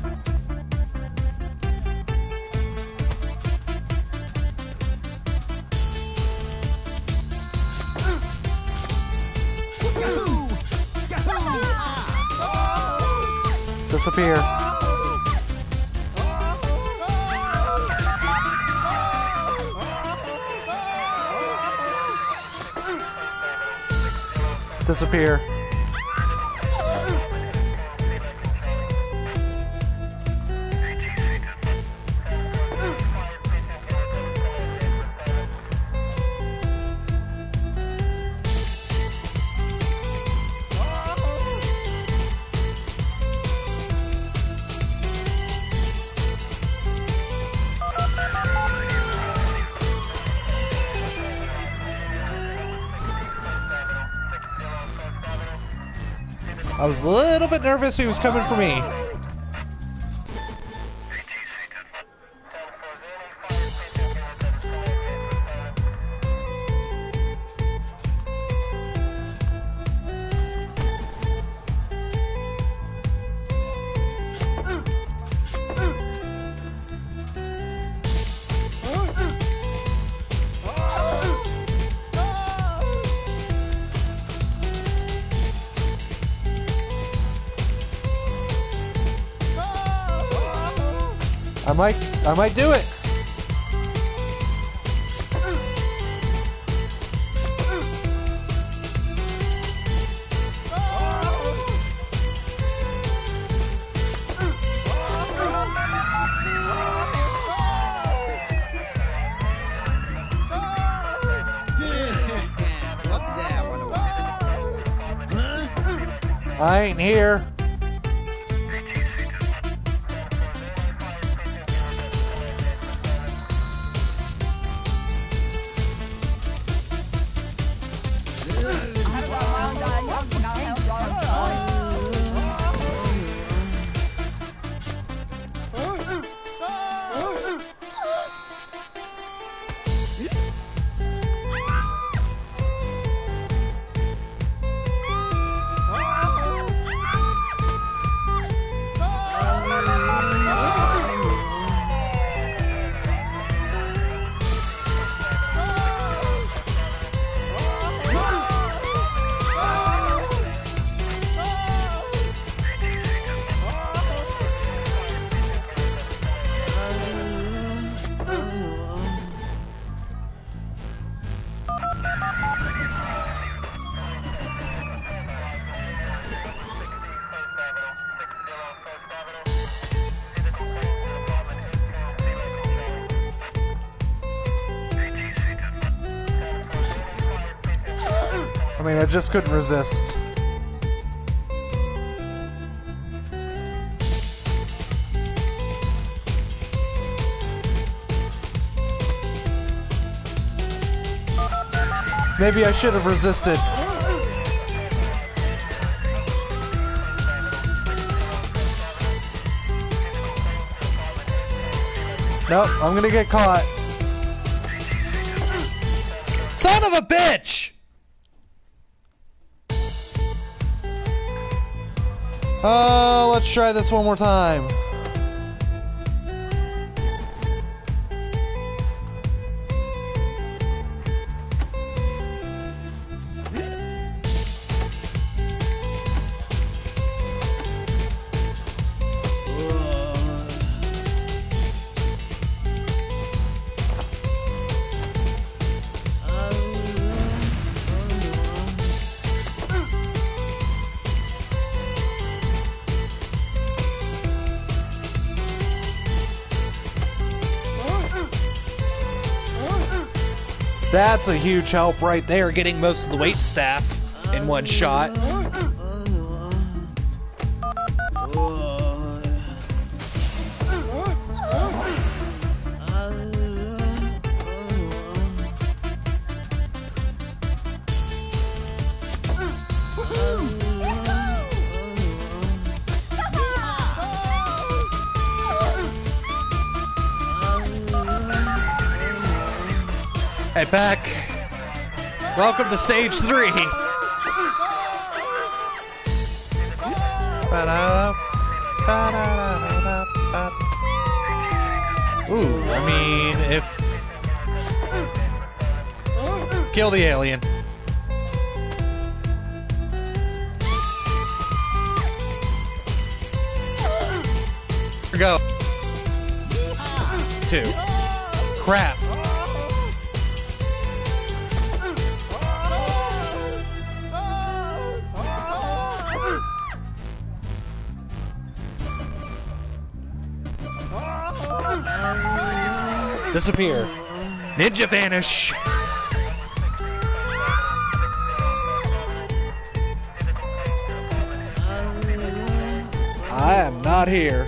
Disappear. Disappear. I was a little bit nervous he was coming for me. I might, I might do it. What's that? What do I? I ain't here. I mean, I just couldn't resist. Maybe I should have resisted. Nope, I'm gonna get caught. Son of a bitch! Oh, let's try this one more time. That's a huge help right there, getting most of the wait staff in one shot. Hey, Pac. Welcome to stage three. Ooh, I mean, if... Kill the alien. Here we go. Two. Crap. Disappear. Ninja vanish. I am not here.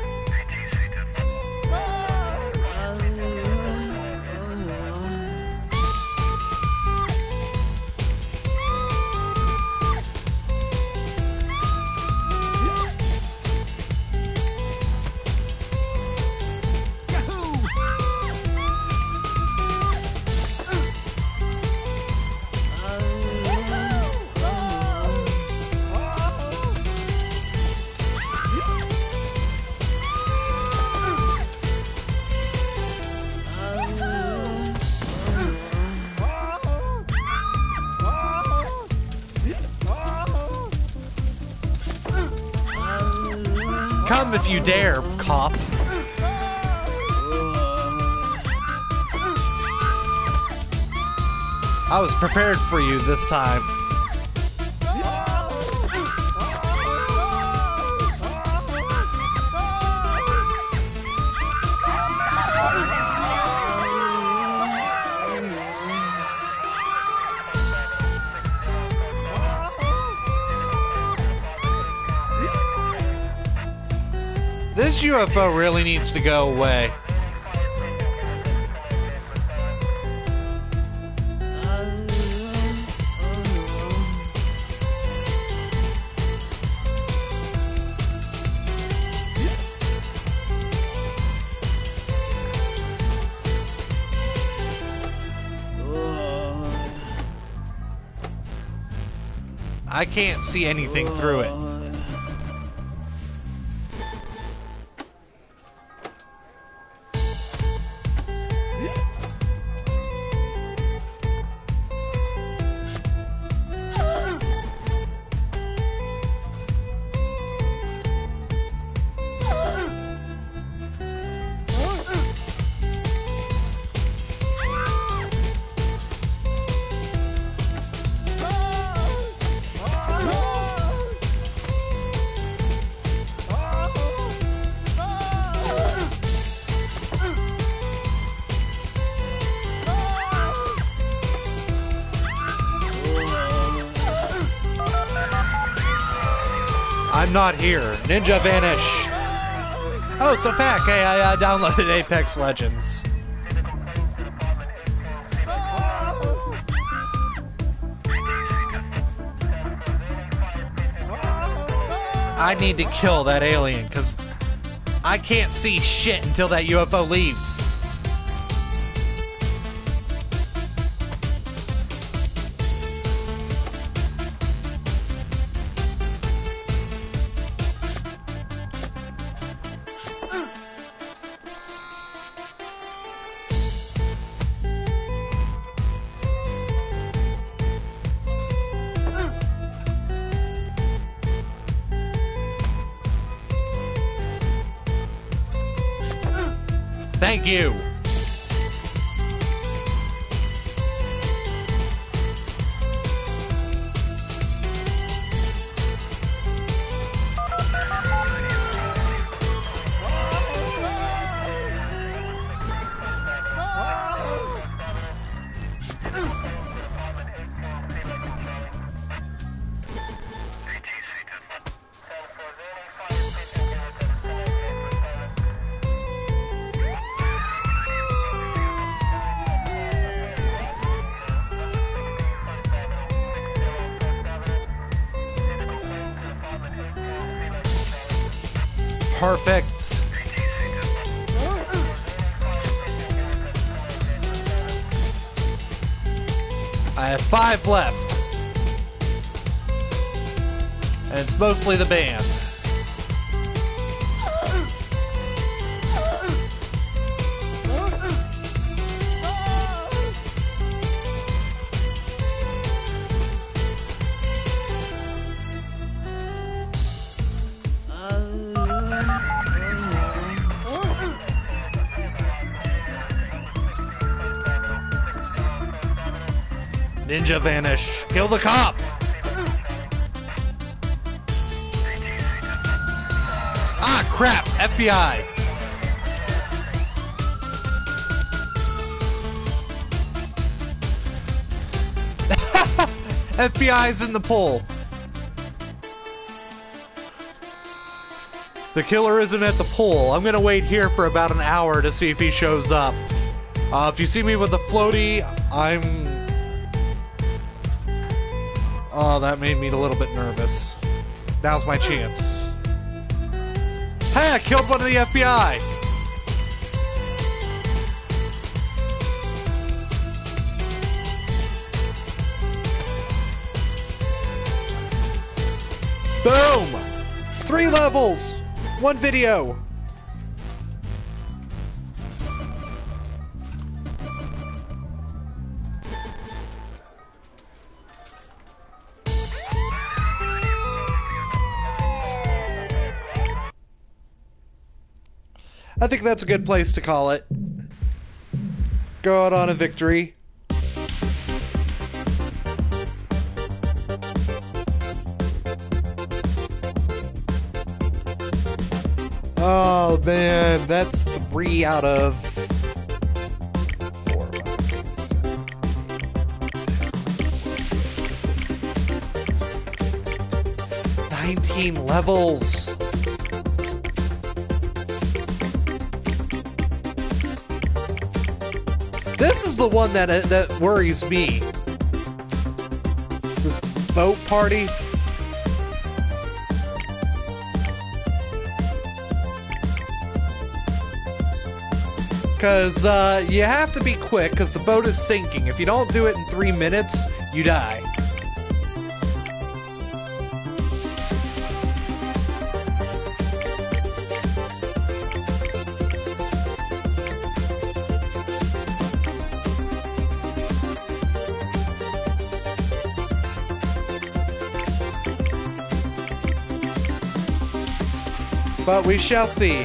Come if you dare, cop. I was prepared for you this time. This U F O really needs to go away. I can't see anything through it. I'm not here. Ninja vanish. Oh, so Pac, hey, I uh, downloaded Apex Legends. I need to kill that alien, because I can't see shit until that U F O leaves. Thank you. Perfect. I have five left. And it's mostly the band. Ninja vanish. Kill the cop. Ah, crap. F B I. F B I's in the pool. The killer isn't at the pool. I'm gonna wait here for about an hour to see if he shows up. Uh, if you see me with the floaty, I'm... Oh, that made me a little bit nervous. Now's my chance. Hey, I killed one of the F B I! Boom! Three levels! One video! I think that's a good place to call it. Go out on a victory. Oh man, that's three out of four, five, six, seven, nineteen levels. This is the one that uh, that worries me. This boat party. Because uh, you have to be quick because the boat is sinking. If you don't do it in three minutes, you die. But we shall see.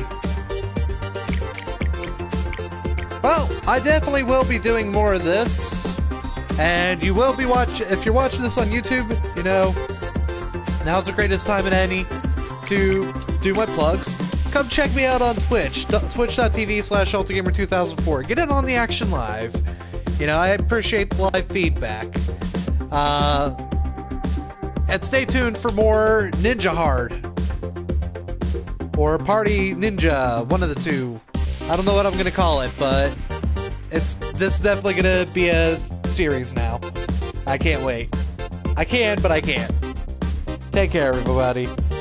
Well, I definitely will be doing more of this. And you will be watching, if you're watching this on YouTube, you know, now's the greatest time in any to do my plugs. Come check me out on Twitch, twitch.tv slash ultigamer two thousand four. Get in on the action live. You know, I appreciate the live feedback. Uh, and stay tuned for more Ninja Hard. Or Party Ninja, one of the two. I don't know what I'm gonna call it, but it's this is definitely gonna be a series now. I can't wait. I can, but I can't. Take care, everybody.